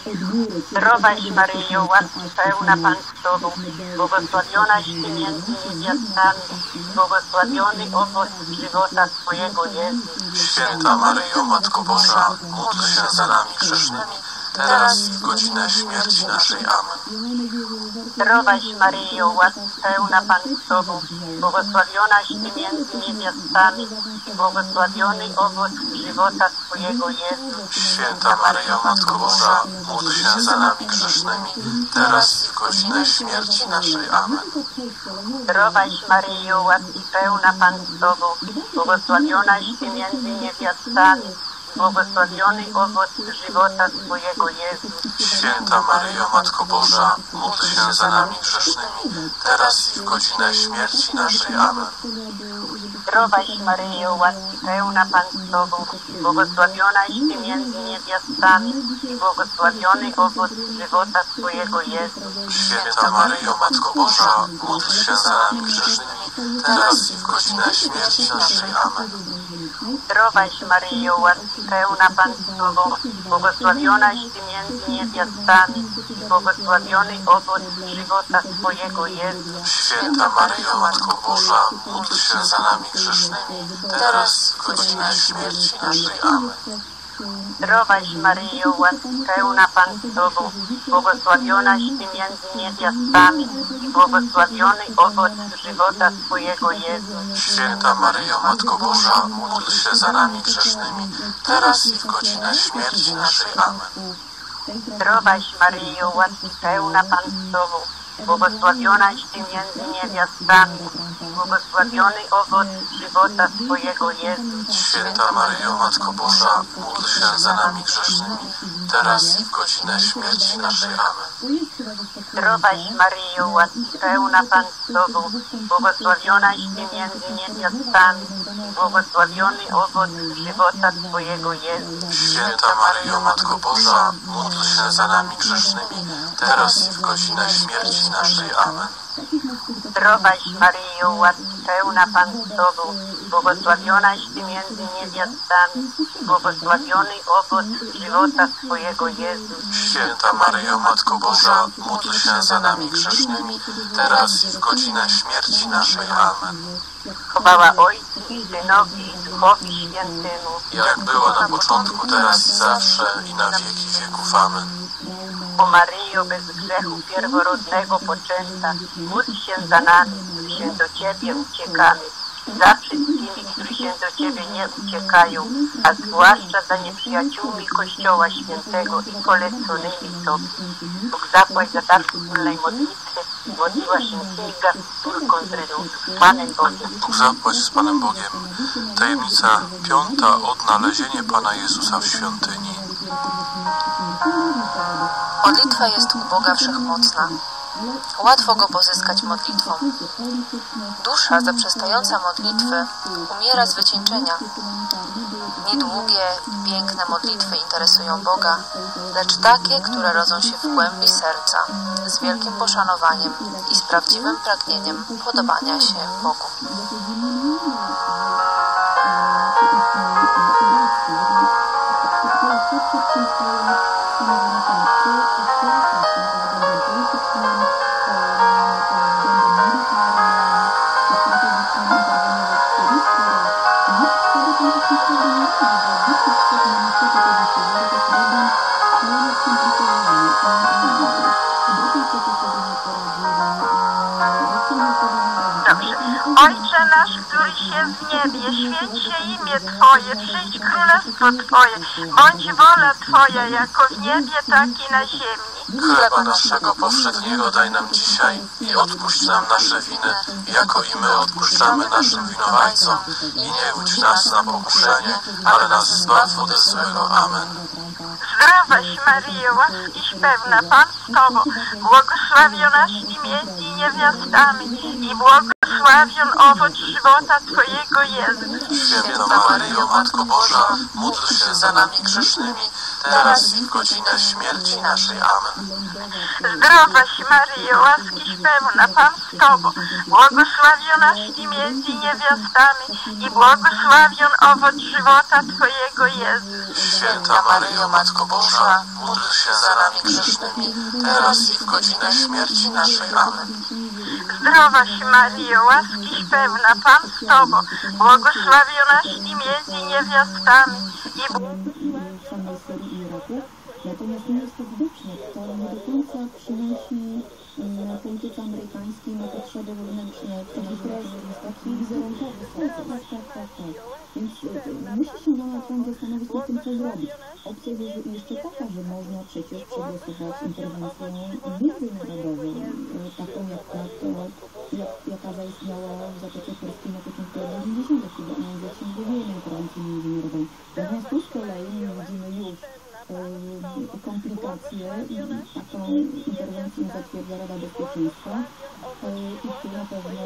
Zdrowaś Maryjo, łaski pełna Pan z Tobą, błogosławionaś Ty między niewiastami, błogosławiony owoc żywota Twojego Jezus. Święta Maryjo, Matko Boża, módl się za nami grzesznymi, teraz i w godzinę śmierci naszej. Amen. Zdrowaś Maryjo, łaski pełna Pan z Tobą, błogosławionaś Ty między niewiastami i błogosławiony owoc żywota Twojego Jezus. Święta Maryjo, Matko Boża, módl się za nami grzesznymi, teraz i w godzinę śmierci naszej. Amen. Zdrowaś Maryjo, łaski pełna Pan z Tobą, błogosławionaś Ty między niewiastami, błogosławiony owoc żywota Twojego Jezus. Święta Maryjo, Matko Boża, módl się za nami grzesznymi, teraz i w godzinę śmierci naszej. Amen. Zdrowaś Maryjo, łaski pełna Pan z Tobą, błogosławionaś Ty między niewiastami i błogosławiony owoc żywota Twojego Jezus. Święta Maryjo, Matko Boża, módl się za nami grzesznymi, teraz i w godzinę śmierci naszej. Amen. Zdrowaś Maryjo, łaski pełna Pan z Tobą, błogosławionaś Ty między niewiastami i błogosławiony owoc żywota Twojego Jezus. Święta Maryjo, Matko Boża, módl się za nami grzesznymi, teraz i w godzinę śmierci naszej. Amen. Zdrowaś Maryjo, łaski pełna Pan z Tobą, błogosławionaś Ty między niewiastami i błogosławiony owoc żywota Twojego Jezus. Święta Maryjo, Matko Boża, módl się za nami grzesznymi, teraz i w godzinę śmierci naszej. Amen. Zdrowaś Maryjo, łaski pełna Pan z Tobą, błogosławionaś Ty między niewiastami i błogosławiony owoc żywota Twojego Jezus. Święta Maryjo, Matko Boża, módl się za nami grzesznymi, teraz i w godzinę śmierci naszej. Amen. Zdrowaś Maryjo, łaski pełna Pan z Tobą, błogosławionaś Ty między niewiastami i błogosławiony owoc żywota Twojego Jezus. Święta Maryjo, Matko Boża, módl się za nami grzesznymi, teraz i w godzinę śmierci śmierci naszej. Amen. Zdrowaś Maryjo, łaski pełna Pan z Tobą, błogosławionaś Ty między niewiastami, błogosławiony owoc żywota Twojego Jezus. Święta Maryjo, Matko Boża, módl się za nami grzesznymi, teraz i w godzinę śmierci naszej. Amen. Chwała Ojcu i Synowi i Duchowi Świętemu, Jak było na początku, teraz i zawsze, i na wieki wieków. Amen. o Maryjo, bez grzechu pierworodnego poczęta, módl się za nami, którzy się do Ciebie uciekamy, za wszystkimi, którzy się do Ciebie nie uciekają, a zwłaszcza za nieprzyjaciółmi Kościoła Świętego i poleconymi Tobie. Bóg zapłać za dar wspólnej modlitwy, modliła się Kinga z córką Zrynusów, z Panem Bogiem. Bóg zapłać z Panem Bogiem. Tajemnica 5. Odnalezienie Pana Jezusa w świątyni. Modlitwa jest u Boga Wszechmocna. Łatwo Go pozyskać modlitwą. Dusza zaprzestająca modlitwy umiera z wycieńczenia. Niedługie, piękne modlitwy interesują Boga, lecz takie, które rodzą się w głębi serca, z wielkim poszanowaniem i z prawdziwym pragnieniem podobania się Bogu. Ojcze nasz, któryś jest w niebie, święć się imię Twoje, przyjdź królestwo Twoje, bądź wola Twoja, jako w niebie, tak i na ziemi. Chleba naszego powszedniego daj nam dzisiaj i odpuść nam nasze winy, jako i my odpuszczamy naszym winowajcom. I nie wódź nas na pokuszenie, ale nas zbaw ode złego. Amen. Zdrowaś Maryjo, łaskiś pełna, Pan z Tobą, błogosławionaś Ty między niewiastami i błogosławion owoc żywota Twojego Jezus. Święta Maryjo, Matko Boża, módl się za nami grzesznymi, teraz i w godzinę śmierci naszej. Amen. Zdrowaś Maryjo, łaskiś pełna, Pan z Tobą, błogosławionaś Ty między niewiastami i błogosławion owoc żywota Twojego Jezus. Święta Maryjo, Matko Boża, módl się za nami grzesznymi, teraz i w godzinę śmierci naszej. Amen. Zdrowaś Maryjo, łaskiś pełna, Pan z Tobą, błogosławionaś Ty między niewiastami i samej serii Iraku. Natomiast nie jest to widoczne, to nie do końca przynosi polityce amerykańskiej na potrzeby wewnętrzne taki prezydent, taki wizerunkowy sukces. Tak. Więc musi się Donald Trump zastanowić nad tym, co zrobić. Opcja jest jeszcze taka, że można przecież przegłosować interwencję międzynarodową, taką jaka zaistniała w Zatoce Perskiej na początku lat 90., kiedy ONZ się wywołuje interwencję międzynarodową. Natomiast tu z kolei widzimy już komplikacje i taką interwencję zatwierdza Rada Bezpieczeństwa i tu na pewno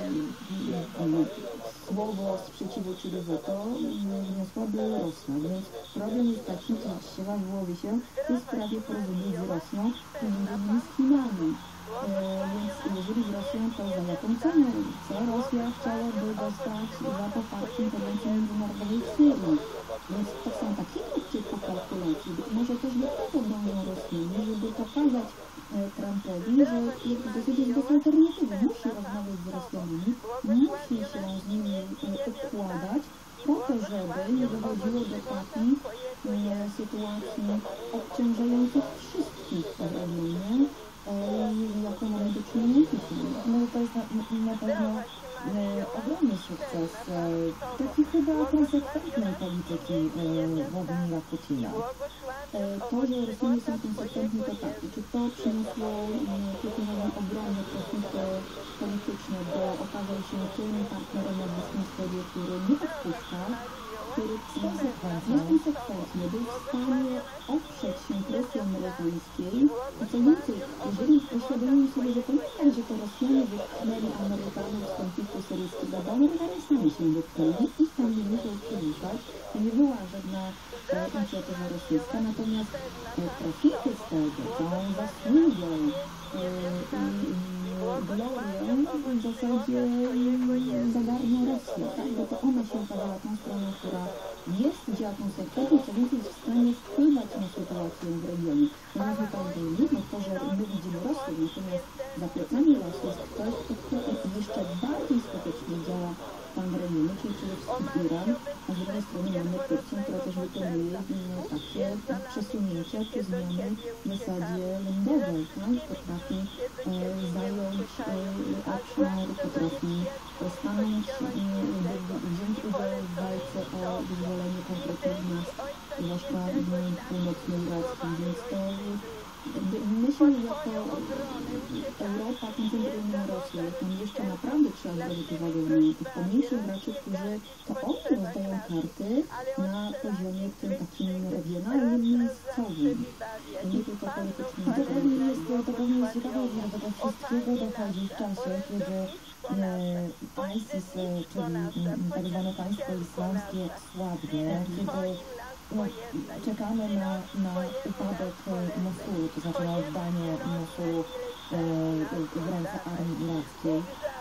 słowo sprzeciwu czy weto wniosłaby Rosja, więc problem jest taki, że siewa w głowie się w sprawie porozumień z Rosją i z Chinami. Więc jeżeli z Rosją, to za jaką cenę? Co Rosja chciałaby dostać za poparcie interwencji międzynarodowej w Syrii? Więc to są takie typu kalkulacji. Być może też do tego dążą Rosjanie, żeby pokazać Trumpowi, że w zasadzie jest bez alternatywy. Musi rozmawiać z Rosjanami, musi się z nimi układać, po to, żeby nie dochodziło do takiej sytuacji obciążających wszystkich w regionie, jaką mamy do czynienia dzisiaj. No to jest na pewno ogromny sukces taki chyba konsekwentnej polityki Władimira Putina. To, że Rosjanie są konsekwentni, to tak. Czy to przyniosło Putinowi ogromne stosunki polityczne, bo okazał się tym partnerem na Bliskim Wschodzie, który nie odpuszcza, który konsekwentnie był w stanie oprzeć się presji amerykańskiej. A co więcej, jeżeli uświadomimy sobie, że to nie tak, że to Rosjanie wypchnęli Amerykanów z konfliktu syryjskiego, bo Amerykanie sami się wypchnęli i tam nie muszą przyruszać, to nie była żadna inicjatywa rosyjska, natomiast profity z tego, całą zasługą glorię w zasadzie zagarnia Rosja, tak? Bo to ona się okazała tą stroną, która jest działa konsekwentnie, co więcej jest w stanie wpływać na sytuację w regionie. Natomiast my pamiętajmy, to, że my widzimy Rosję, natomiast za plecami Rosji jest ktoś, kto jeszcze bardziej skutecznie działa tam w regionie, czyli przede wszystkim Iran, a z drugiej strony mamy Turcję, która też wykonuje takie przesunięcia czy zmiany w zasadzie lądowej, tak? Potrafi zająć obszar, potrafi stanąć, wziąć udział w walce o wyzwolenie konkretnych miast, zwłaszcza północnoirackim, więc to myślę, że to Europa koncentruje na Rosję, tam jeszcze naprawdę trzeba zwrócić uwagę na tych pomniejszych graczy, którzy to oni rozdają karty na poziomie tym takim regionalnym, miejscowym, nie tylko politycznym. To pewnie jest ciekawe, że do tego wszystkiego dochodzi w czasie, kiedy ISIS, czyli tak zwane państwo islamskie, słabnie, kiedy czekamy na upadek Mosulu, to znaczy na oddanie Mosulu w ręce armii irackiej.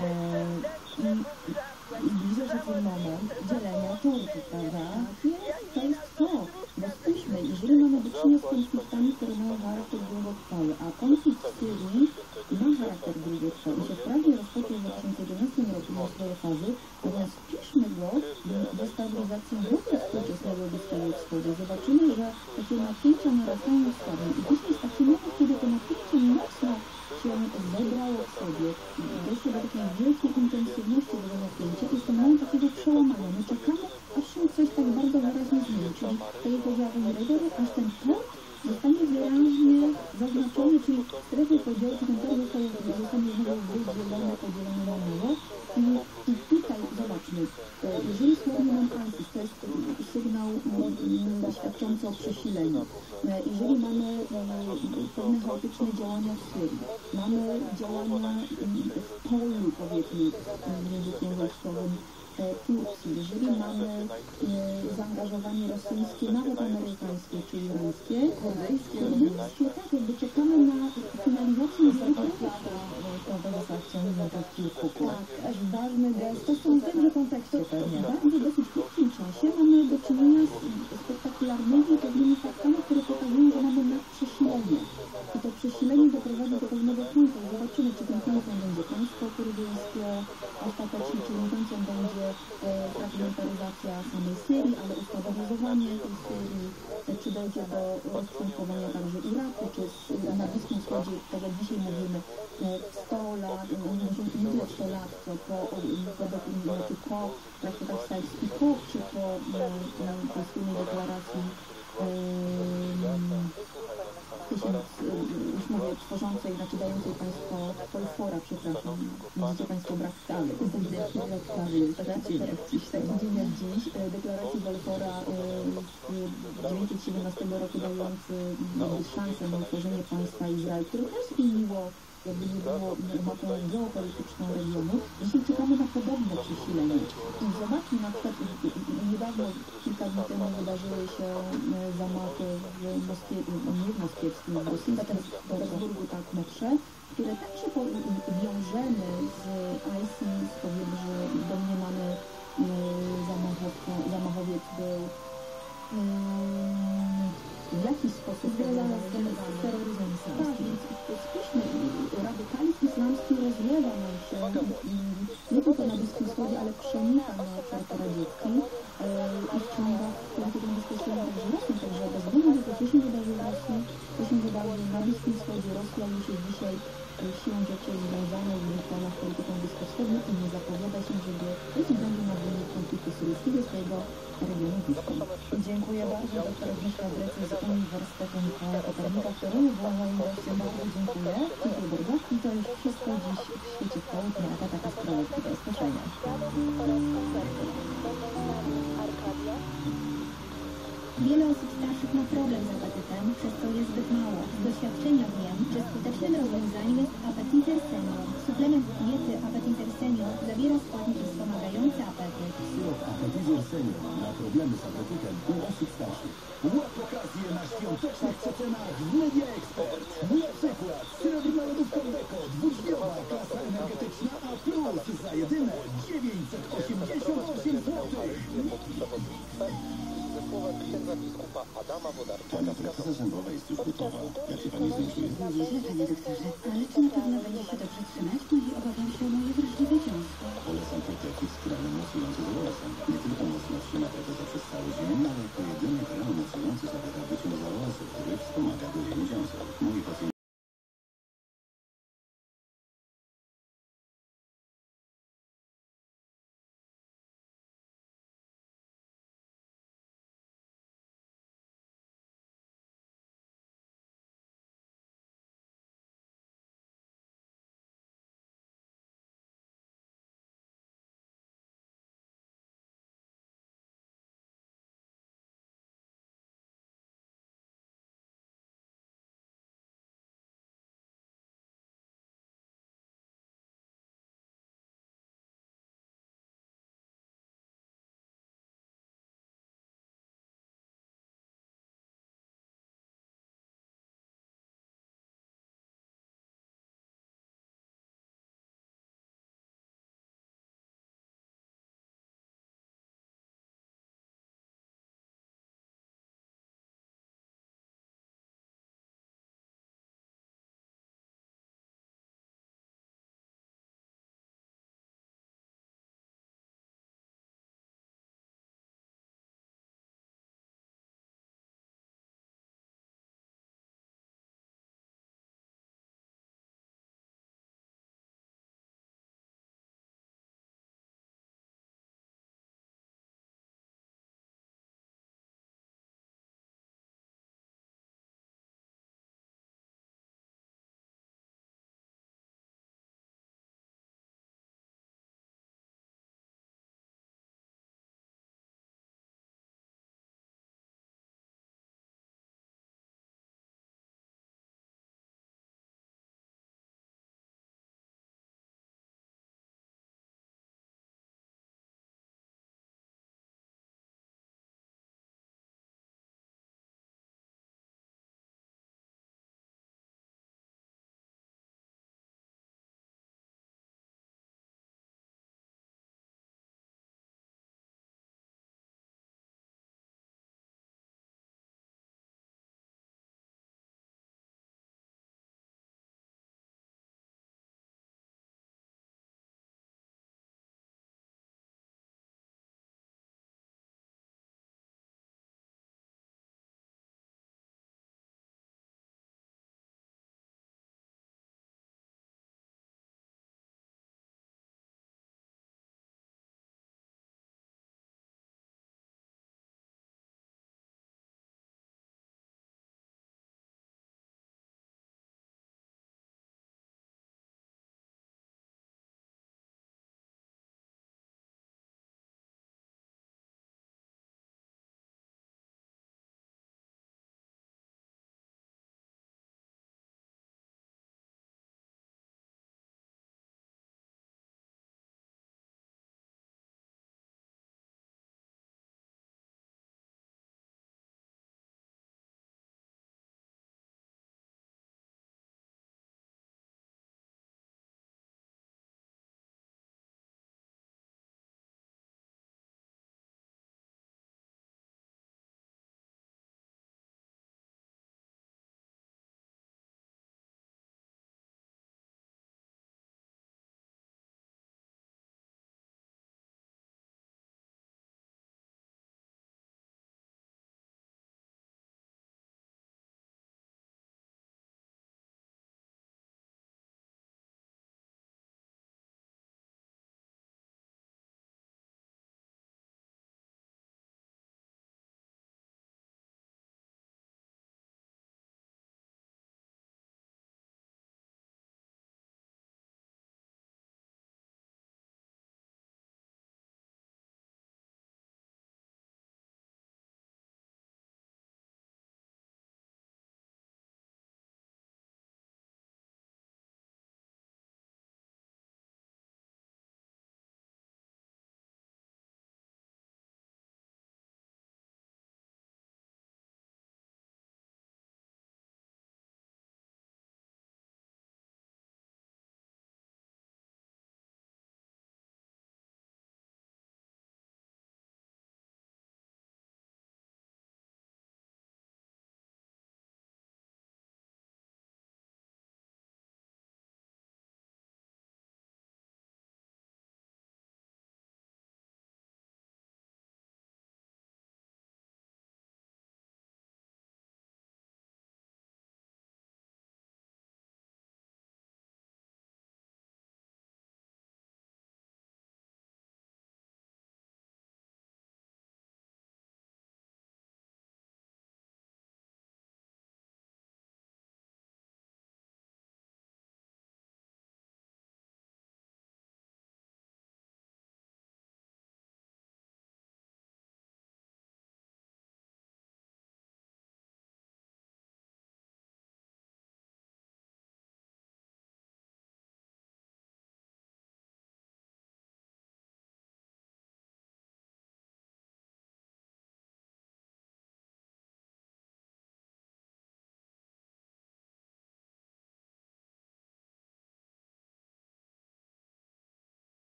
I widzę, że ten moment dzielenia Turków, prawda? To jest to. Bo spójrzmy, jeżeli mamy do czynienia z konfliktami, które mają charakter długotrwały, a konflikt w Syrii ma charakter długotrwały i się wprawdzie rozpoczął w 2011 roku na swoje fazy, natomiast wpiszmy go do stabilizacji również współczesnego Bliskiego Wschodu. Zobaczymy, że takie napięcia narastają wschodnie. I dzisiaj jest taki moment, kiedy to napięcie mocno się zebrało w sobie, doszło do takiej wielkiej intensywności tego napięcia i jest to moment takiego przełamania. My czekamy, aż się coś tak bardzo wyraźnie zmieni, czyli to nie powiedziałabym rygorów, aż ten punkt zostanie wyraźnie zaznaczony, czyli strefy podziału, czy ten tor zostanie znowu wydzielony, podzielony na nowo. I tutaj zobaczmy, jeżeli słownie mam ISIS, to jest sygnał świadczący o przesileniu. Jeżeli mamy pewne chaotyczne działania w Syrii, mamy działania w polu, powiedzmy, językiem wojskowym Turcji, jeżeli mamy zaangażowanie rosyjskie, nawet amerykańskie czy irańskie, korejskie, tak, jakby czekamy na finalizację prawego sankcjonowania w kilku. Tak, aż ważny gest, to są w tym kontekście pewnie. Bardzo dosyć krótkim czasie mamy do czynienia z spektakularnymi pewnymi faktami, które pokazują, że mamy nadprzesilenie. I to przesilenie doprowadzi do pewnego końca. Zobaczymy, czy tym końcem będzie państwo kurdyjskie, ostatecznie, czy tym końcem będzie fragmentaryzacja samej Syrii, ale ustabilizowanie tej Syrii, czy dojdzie do rozczłonkowania także Iraku, czy na Bliskim Wschodzie, tak jak dzisiaj mówimy, 100 lat, nie tyle 100 lat, co po traktach Sykes-Picot, czy po tej słynnej deklaracji już mówię, tworzącej, znaczy dającej Państwo Polfora, przepraszam, widzicie Państwo brak kawy, dzień jak dziś, deklaracji Polfora z 1917 roku dający szansę na utworzenie państwa Izrael, które też zmieniło, jakby nie było mapą geopolityczną regionu. Dzisiaj czekamy na podobne przesilenie. I zobaczmy, na przykład niedawno, kilka dni temu wydarzyły się zamachy nie w moskiewskim, w rosyjskim Petersburgu, tak metrze, które także wiążemy z ISIS, powiem, że domniemany zamachowiec był w jakiś sposób związana z terroryzmem islamskim. Spójrzmy, radykalizm islamski rozlewa nam się nie tylko na Bliskim Wschodzie, ale przenika na obszar radziecki i wciąga w politykę bezpośrednią także Rosję. Także bez względu na to, co się wydarzy w Rosji, co się wydarzy na Bliskim Wschodzie, Rosja już jest dzisiaj siłą rzeczy związana w ich planach polityką bliskowschodnią i nie zapowiada się, żeby bez względu na wynik konfliktu syryjskiego z tego regionu blisko. Dziękuję bardzo. Doktor Agnieszka Drecy z Uniwersytetu Mikołaja Kopernika, który była moim gościem. Bardzo dziękuję. Dziękuję bardzo. I to już wszystko dziś w świecie południa. Taka sprawa. Do usłyszenia. Wiele osób starszych ma problem z apetytem, przez co jest zbyt mało. Z doświadczenia wiem, że skutecznym rozwiązaniem jest Appetizer Senior. Suplement diety Appetizer Senior zawiera składniki wspomagające apetyt. Syrop Appetizer Senior na problemy z apetytem u osób starszych. Łap okazję na świątecznych przecenach w Media Expert. Na przykład syrop dla lodówką Beko, dwudrzwiowa, klasa energetyczna A+, za jedyne 988 zł. Pani proteza zębowa jest już gotowa. Jak się pani z nią czuje? Nieźle, panie doktorze, ale czy na pewno będzie się dobrze trzymać? No i obawiam się o moje wrażliwe ciążki. Polecam protekcję z kremem mocującym z aloesem. Nie tylko mocno trzyma proteza przez cały dzień, ale jako jedyny krem mocujący zawiera wyciąg z aloesu, który wspomaga gojenie dziąseł. Moi pacjenci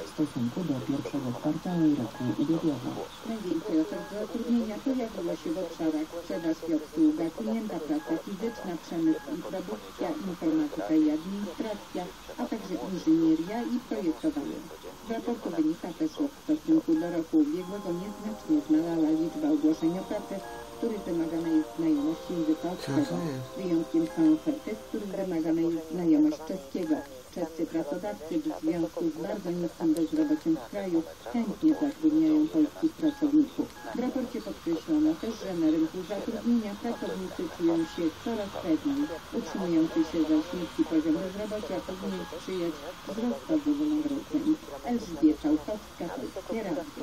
w stosunku do pierwszego kwartału roku ubiegłego. Najwięcej ofert zatrudnienia pojawiło się w obszarach sprzedaż i obsługa, klienta, praca fizyczna, przemysł i produkcja, informatyka i administracja, a także inżynieria i projektowanie. Z raportu wynika też, że w stosunku do roku ubiegłego nieznacznie zmalała liczba ogłoszeń o pracę, w których wymagana jest znajomość języka obcego. Wyjątkiem są oferty, w których wymagana jest znajomość czeskiego. Czescy pracodawcy w związku z bardzo niskim bezrobociem w kraju chętnie zatrudniają polskich pracowników. W raporcie podkreślono też, że na rynku zatrudnienia pracownicy czują się coraz pewniej. Utrzymujący się zaś niski poziom bezrobocia powinien sprzyjać wzrostowi wynagrodzeń. Elżbieta Uchowska, Polskie Radio.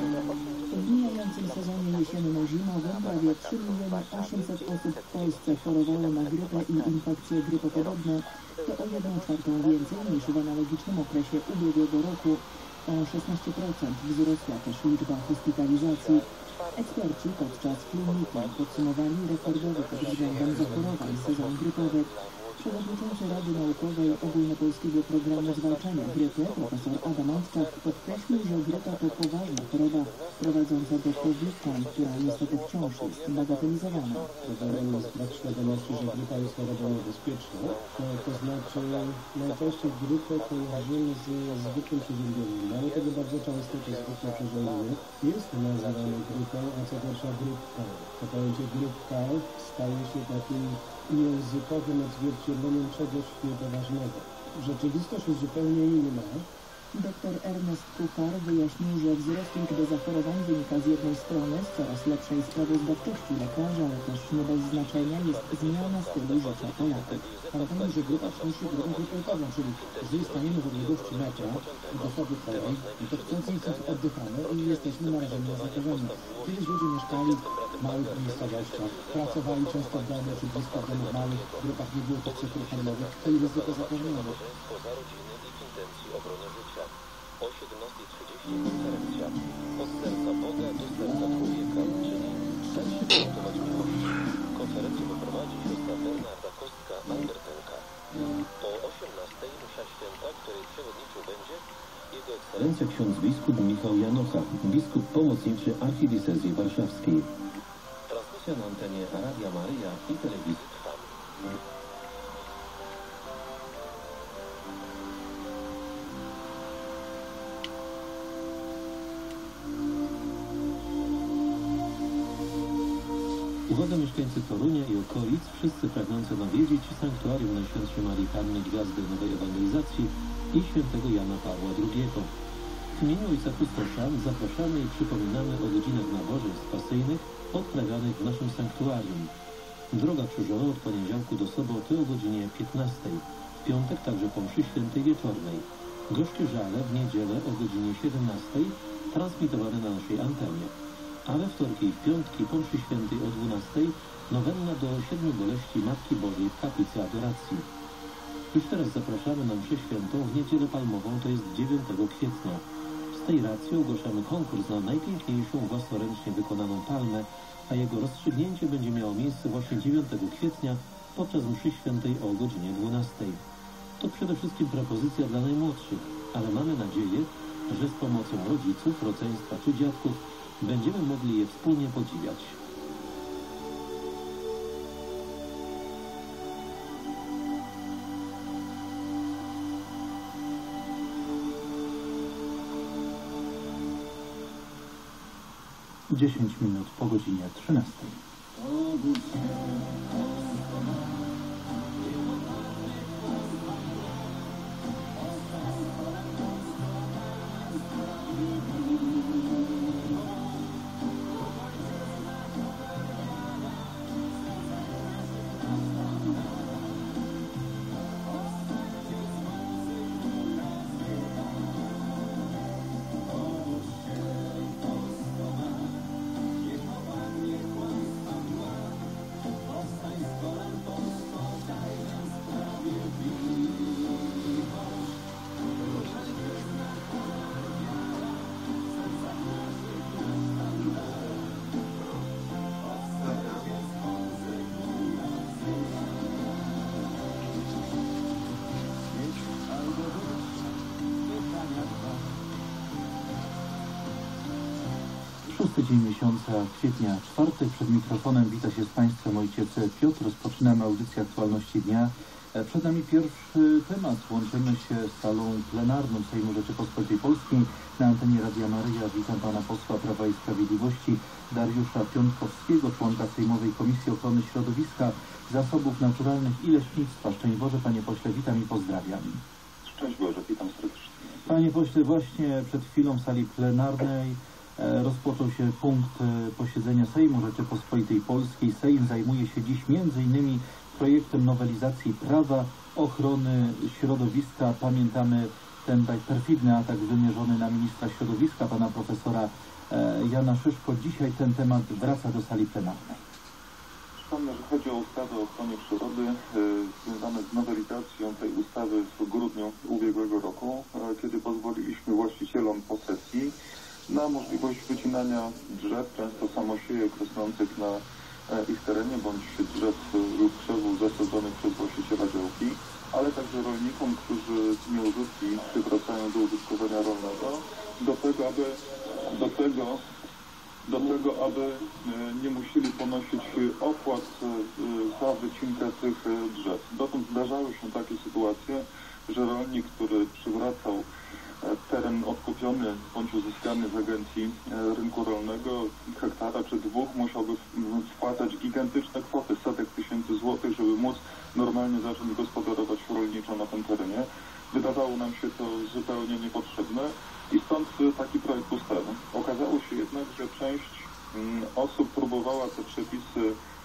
W mijającym sezonie jesienno-zimowym prawie 3 800 000 osób w Polsce chorowało na grypę i infekcje grypopodobne. To o 1/4 więcej niż w analogicznym okresie ubiegłego roku. O 16% wzrosła też liczba hospitalizacji. Eksperci podczas filmiku podsumowali rekordowy pod względem zachorowań sezon grypowy. Przewodniczący Rady Naukowej Ogólnopolskiego Programu Zwalczania Grypy profesor Adam Antczak podkreślił, że grypa to poważna choroba prowadząca do powikłań, która niestety wciąż jest bagatelizowana. Problem jest brak świadomości, że grypa jest chorobą niebezpieczną. To znaczy najczęściej grypę kojarzymy z zwykłym przeziębieniem, ale tego bardzo często to zwykłe przeziębienie jest nazywane grypą, a co gorsza grypka. To pojęcie grypka staje się takim językowym odzwierciedleniem czegoś niepoważnego. Rzeczywistość jest zupełnie inna. Dr Ernest Kuchar wyjaśnił, że wzrost liczby zachorowań wynika z jednej strony z coraz lepszej sprawozdawczości lekarzy, ale też nie bez znaczenia jest zmiana stylu życia Polaków. Pamiętajmy, że grupa przynosi drogą hypertową, czyli jeżeli staniemy w odległości metra od osoby chorej, to chcąc nie chcąc oddychamy i jesteśmy narażeni na zakażenie. Kiedyś ludzie mieszkali w małych miejscowościach, pracowali często w domu czy blisko domów małych, w grupach nie było tych centrów handlowych, to i ryzyko zakażenia. Intencji obrony życia. O 17:30 konferencja. Od serca Boga do serca człowieka, czyli 6 ratować miłości. Konferencję poprowadzi siostra Bernarda Kostka-Albertenka. O 18:00 msza święta, której przewodniczył będzie Jego Ekscelencja ksiądz biskup Michał Janocha, biskup pomocniczy archidiecezji warszawskiej. Transmisja na antenie Radia Maryja i telewizji Trwam. Uwaga mieszkańcy Torunia i okolic, wszyscy pragnący nawiedzić sanktuarium Najświętszej Marii Panny Gwiazdy Nowej Ewangelizacji i świętego Jana Pawła II. W imieniu Ojca Kustosza zapraszamy i przypominamy o godzinach nabożeństw pasyjnych odprawianych w naszym sanktuarium. Droga krzyżowa od poniedziałku do soboty o godzinie 15. W piątek także po mszy świętej wieczornej. Gorzkie żale w niedzielę o godzinie 17 transmitowane na naszej antenie. A we wtorki i w piątki po mszy świętej o 12 nowenna do 7 boleści Matki Bożej w kaplicy adoracji. Już teraz zapraszamy na mszę świętą w niedzielę palmową, to jest 9 kwietnia. Z tej racji ogłaszamy konkurs na najpiękniejszą własnoręcznie wykonaną palmę, a jego rozstrzygnięcie będzie miało miejsce właśnie 9 kwietnia podczas mszy świętej o godzinie 12. To przede wszystkim propozycja dla najmłodszych, ale mamy nadzieję, że z pomocą rodziców, rodzeństwa czy dziadków będziemy mogli je wspólnie podziwiać. Dziesięć minut po godzinie 13. Szósty dzień miesiąca kwietnia, czwartek. Przed mikrofonem wita się z Państwem ojciec Piotr. Rozpoczynamy audycję Aktualności Dnia. Przed nami pierwszy temat. Łączymy się z salą plenarną Sejmu Rzeczypospolitej Polskiej. Na antenie Radia Maryja witam pana posła Prawa i Sprawiedliwości Dariusza Piontkowskiego, członka Sejmowej Komisji Ochrony Środowiska, Zasobów Naturalnych i Leśnictwa. Szczęść Boże, panie pośle, witam i pozdrawiam. Szczęść Boże, witam serdecznie. Panie pośle, właśnie przed chwilą w sali plenarnej rozpoczął się punkt posiedzenia Sejmu Rzeczypospolitej Polskiej. Sejm zajmuje się dziś m.in. projektem nowelizacji prawa ochrony środowiska. Pamiętamy ten tak perfidny atak wymierzony na ministra środowiska, pana profesora Jana Szyszko. Dzisiaj ten temat wraca do sali plenarnej. Przypomnę, że chodzi o ustawę o ochronie przyrody związane z nowelizacją tej ustawy w grudniu ubiegłego roku, kiedy pozwoliliśmy właścicielom posesji na możliwość wycinania drzew, często samosiejek rosnących na ich terenie, bądź drzew lub krzewów zasadzonych przez właściciela działki, ale także rolnikom, którzy nieużytki przywracają do użytkowania rolnego, do tego, aby nie musieli ponosić opłat za wycinkę tych drzew. Dotąd zdarzały się takie sytuacje, że rolnik, który przywracał teren odkupiony bądź uzyskany z agencji rynku rolnego, hektara czy dwóch, musiałby wpłacać gigantyczne kwoty, setek tysięcy złotych, żeby móc normalnie zacząć gospodarować rolniczo na tym terenie. Wydawało nam się to zupełnie niepotrzebne i stąd taki projekt ustawy. Okazało się jednak, że część osób próbowała te przepisy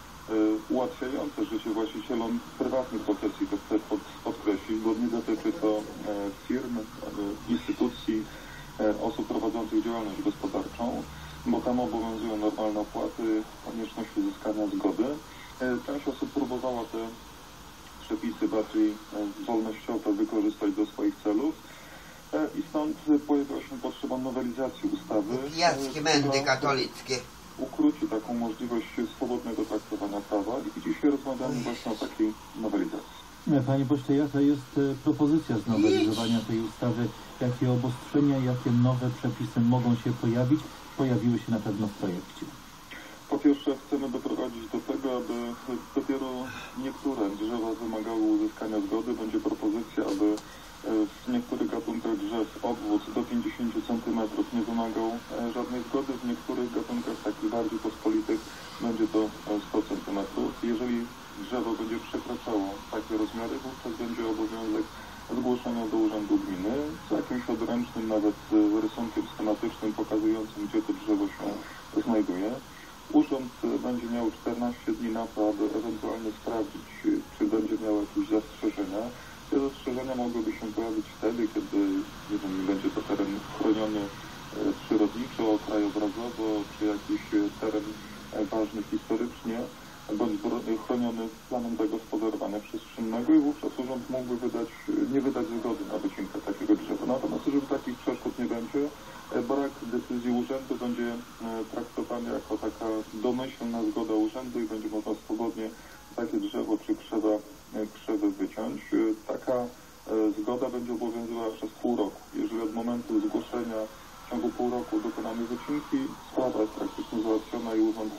ułatwiające życie właścicielom prywatnych posesji, to chcę podkreślić, bo nie dotyczy to firm, instytucji, osób prowadzących działalność gospodarczą, bo tam obowiązują normalne opłaty, konieczność uzyskania zgody. Część osób próbowała te przepisy bardziej wolnościowo wykorzystać do swoich celów i stąd pojawiła się potrzeba nowelizacji ustawy. Pijackie mędy katolickie. Ukróci taką możliwość swobodnego traktowania prawa i dzisiaj rozmawiamy właśnie o takiej nowelizacji. Panie pośle, jaka jest propozycja znowelizowania tej ustawy? Jakie obostrzenia, jakie nowe przepisy mogą się pojawić? Pojawiły się na pewno w projekcie. Po pierwsze chcemy doprowadzić do tego, aby dopiero niektóre drzewa wymagały uzyskania zgody. Będzie propozycja, aby w niektórych gatunkach drzew obwód do 50 cm nie wymagał żadnej zgody, w niektórych gatunkach takich bardziej pospolitych będzie to 100 cm. Jeżeli drzewo będzie przekraczało takie rozmiary, wówczas będzie obowiązek zgłoszenia do urzędu gminy z jakimś odręcznym nawet rysunkiem schematycznym pokazującym, gdzie to drzewo się znajduje. Urząd będzie miał 14 dni na to, aby ewentualnie sprawdzić, czy będzie miał jakieś zastrzeżenia. Te zastrzeżenia mogłyby się pojawić wtedy, kiedy nie będzie to teren chroniony przyrodniczo, krajobrazowo, czy jakiś teren ważny historycznie, bądź chroniony planem zagospodarowania przestrzennego i wówczas urząd mógłby nie wydać zgody na wycinkę takiego drzewa. Natomiast jeżeli takich przeszkód nie będzie, brak decyzji urzędu będzie traktowany jako taka domyślna zgoda urzędu i będzie można swobodnie takie drzewo czy krzewy wyciąć. Taka zgoda będzie obowiązywała przez pół roku. Jeżeli od momentu zgłoszenia w ciągu pół roku dokonamy wycinki, sprawa jest praktycznie załatwiona i urząd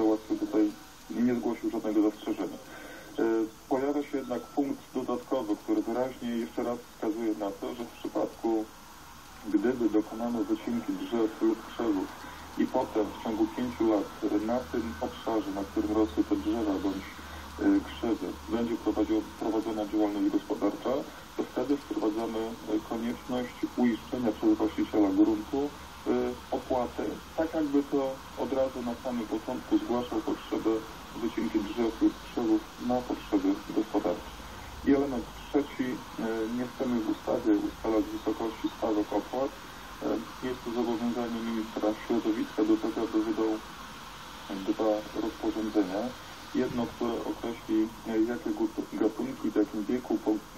nie zgłosił żadnego zastrzeżenia. Pojawia się jednak punkt dodatkowy, który wyraźnie jeszcze raz wskazuje na to, że w przypadku, gdyby dokonano wycinki drzew lub krzewów i potem w ciągu 5 lat na tym obszarze, na którym rosły te drzewa bądź krzewy, będzie prowadzona działalność gospodarcza, to wtedy wprowadzamy konieczność uiszczenia przez właściciela gruntu opłaty, tak jakby to od razu na samym początku zgłaszał potrzebę wycinki drzew lub krzewów na potrzeby gospodarcze. I element trzeci, nie chcemy w ustawie ustalać wysokości stawek opłat. Jest to zobowiązanie ministra środowiska do tego, aby wydał 2 rozporządzenia. Jedno, które określi, jakie gatunki, w jakim wieku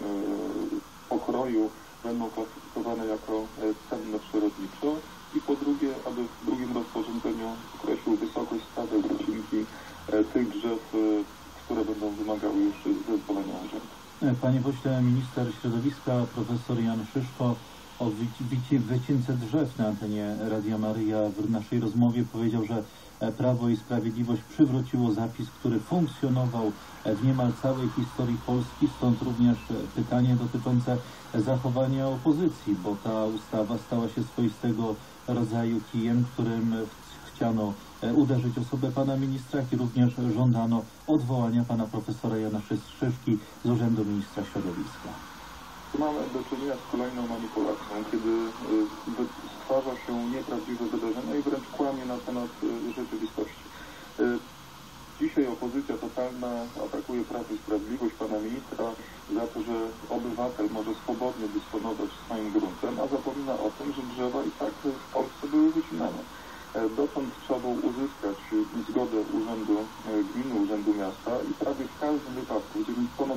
pokroju będą klasyfikowane jako cenne przyrodniczo i po drugie, aby w drugim rozporządzeniu określił wysokość stawek wycinki tych drzew, które będą wymagały już zezwolenia urzędu. Panie pośle, minister środowiska profesor Jan Szyszko o wycince drzew na antenie Radia Maryja. W naszej rozmowie powiedział, że Prawo i Sprawiedliwość przywróciło zapis, który funkcjonował w niemal całej historii Polski, stąd również pytanie dotyczące zachowania opozycji, bo ta ustawa stała się swoistego rodzaju kijem, którym chciano uderzyć osobę pana ministra, jak i również żądano odwołania pana profesora Jana Szyszki z Urzędu Ministra Środowiska. Mamy do czynienia z kolejną manipulacją, kiedy stwarza się nieprawdziwe wydarzenia i wręcz kłamie na temat rzeczywistości. Dzisiaj opozycja totalna atakuje Prawo i Sprawiedliwość, pana ministra, za to, że obywatel może swobodnie dysponować swoim gruntem, a zapomina o tym, że drzewa i tak w Polsce były wycinane. Dotąd trzeba było uzyskać zgodę Urzędu Gminy, Urzędu Miasta i prawie w każdym wypadku, w ponad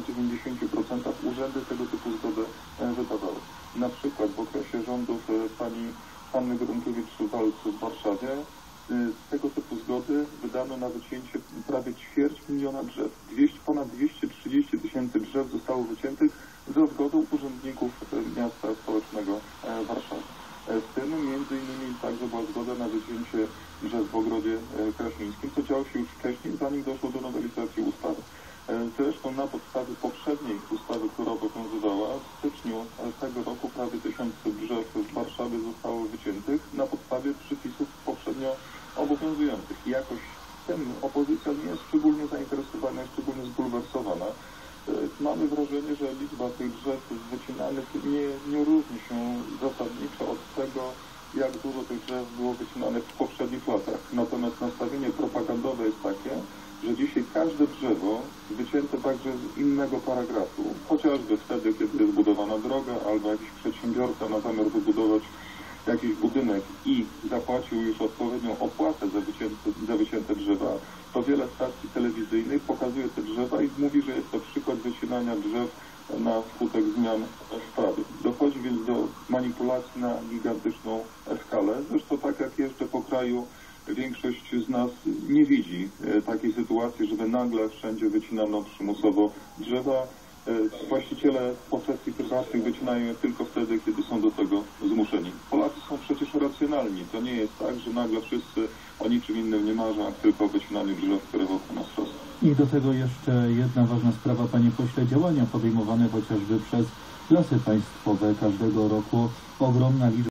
90% urzędy tego typu zgodę wydawały. Na przykład w okresie rządów pani Hanny Gronkiewicz-Waltz w Warszawie z tego typu zgody wydano na wycięcie prawie 250 000 drzew. Ponad 230 000 drzew zostało wyciętych za zgodą urzędników miasta stołecznego Warszawy. W tym między innymi także była zgoda na wycięcie drzew w Ogrodzie Kraśnińskim, co działo się już wcześniej, zanim doszło do nowelizacji ustawy. Zresztą na podstawie poprzedniej ustawy, która obowiązywała, w styczniu tego roku prawie 1000 drzew w Warszawie zostało wyciętych na podstawie przepisów poprzednio obowiązujących. I jakoś tym opozycja nie jest szczególnie zainteresowana, jest szczególnie zbulwersowana. Mamy wrażenie, że liczba tych drzew wycinanych nie różni się zasadniczo od tego, jak dużo tych drzew było wycinanych w poprzednich latach. Natomiast nastawienie propagandowe jest takie, że dzisiaj każde drzewo wycięte także z innego paragrafu, chociażby wtedy, kiedy jest budowana droga albo jakiś przedsiębiorca ma zamiar wybudować jakiś budynek i zapłacił już odpowiednią opłatę za wycięte drzewa, to wiele stacji telewizyjnych pokazuje te drzewa i mówi, że jest to przykład wycinania drzew na skutek zmian w prawie. Dochodzi więc do manipulacji na gigantyczną skalę. Zresztą tak jak jeszcze po kraju większość z nas nie widzi takiej sytuacji, żeby nagle wszędzie wycinano przymusowo drzewa. Właściciele posesji prywatnych wycinają je tylko wtedy, kiedy są do tego zmuszeni. Polacy są przecież racjonalni. To nie jest tak, że nagle wszyscy o niczym innym nie marzą, tylko o wycinaniu drzew, które wokół nas rosną. I do tego jeszcze jedna ważna sprawa, panie pośle, działania podejmowane chociażby przez Lasy Państwowe każdego roku. Ogromna liczba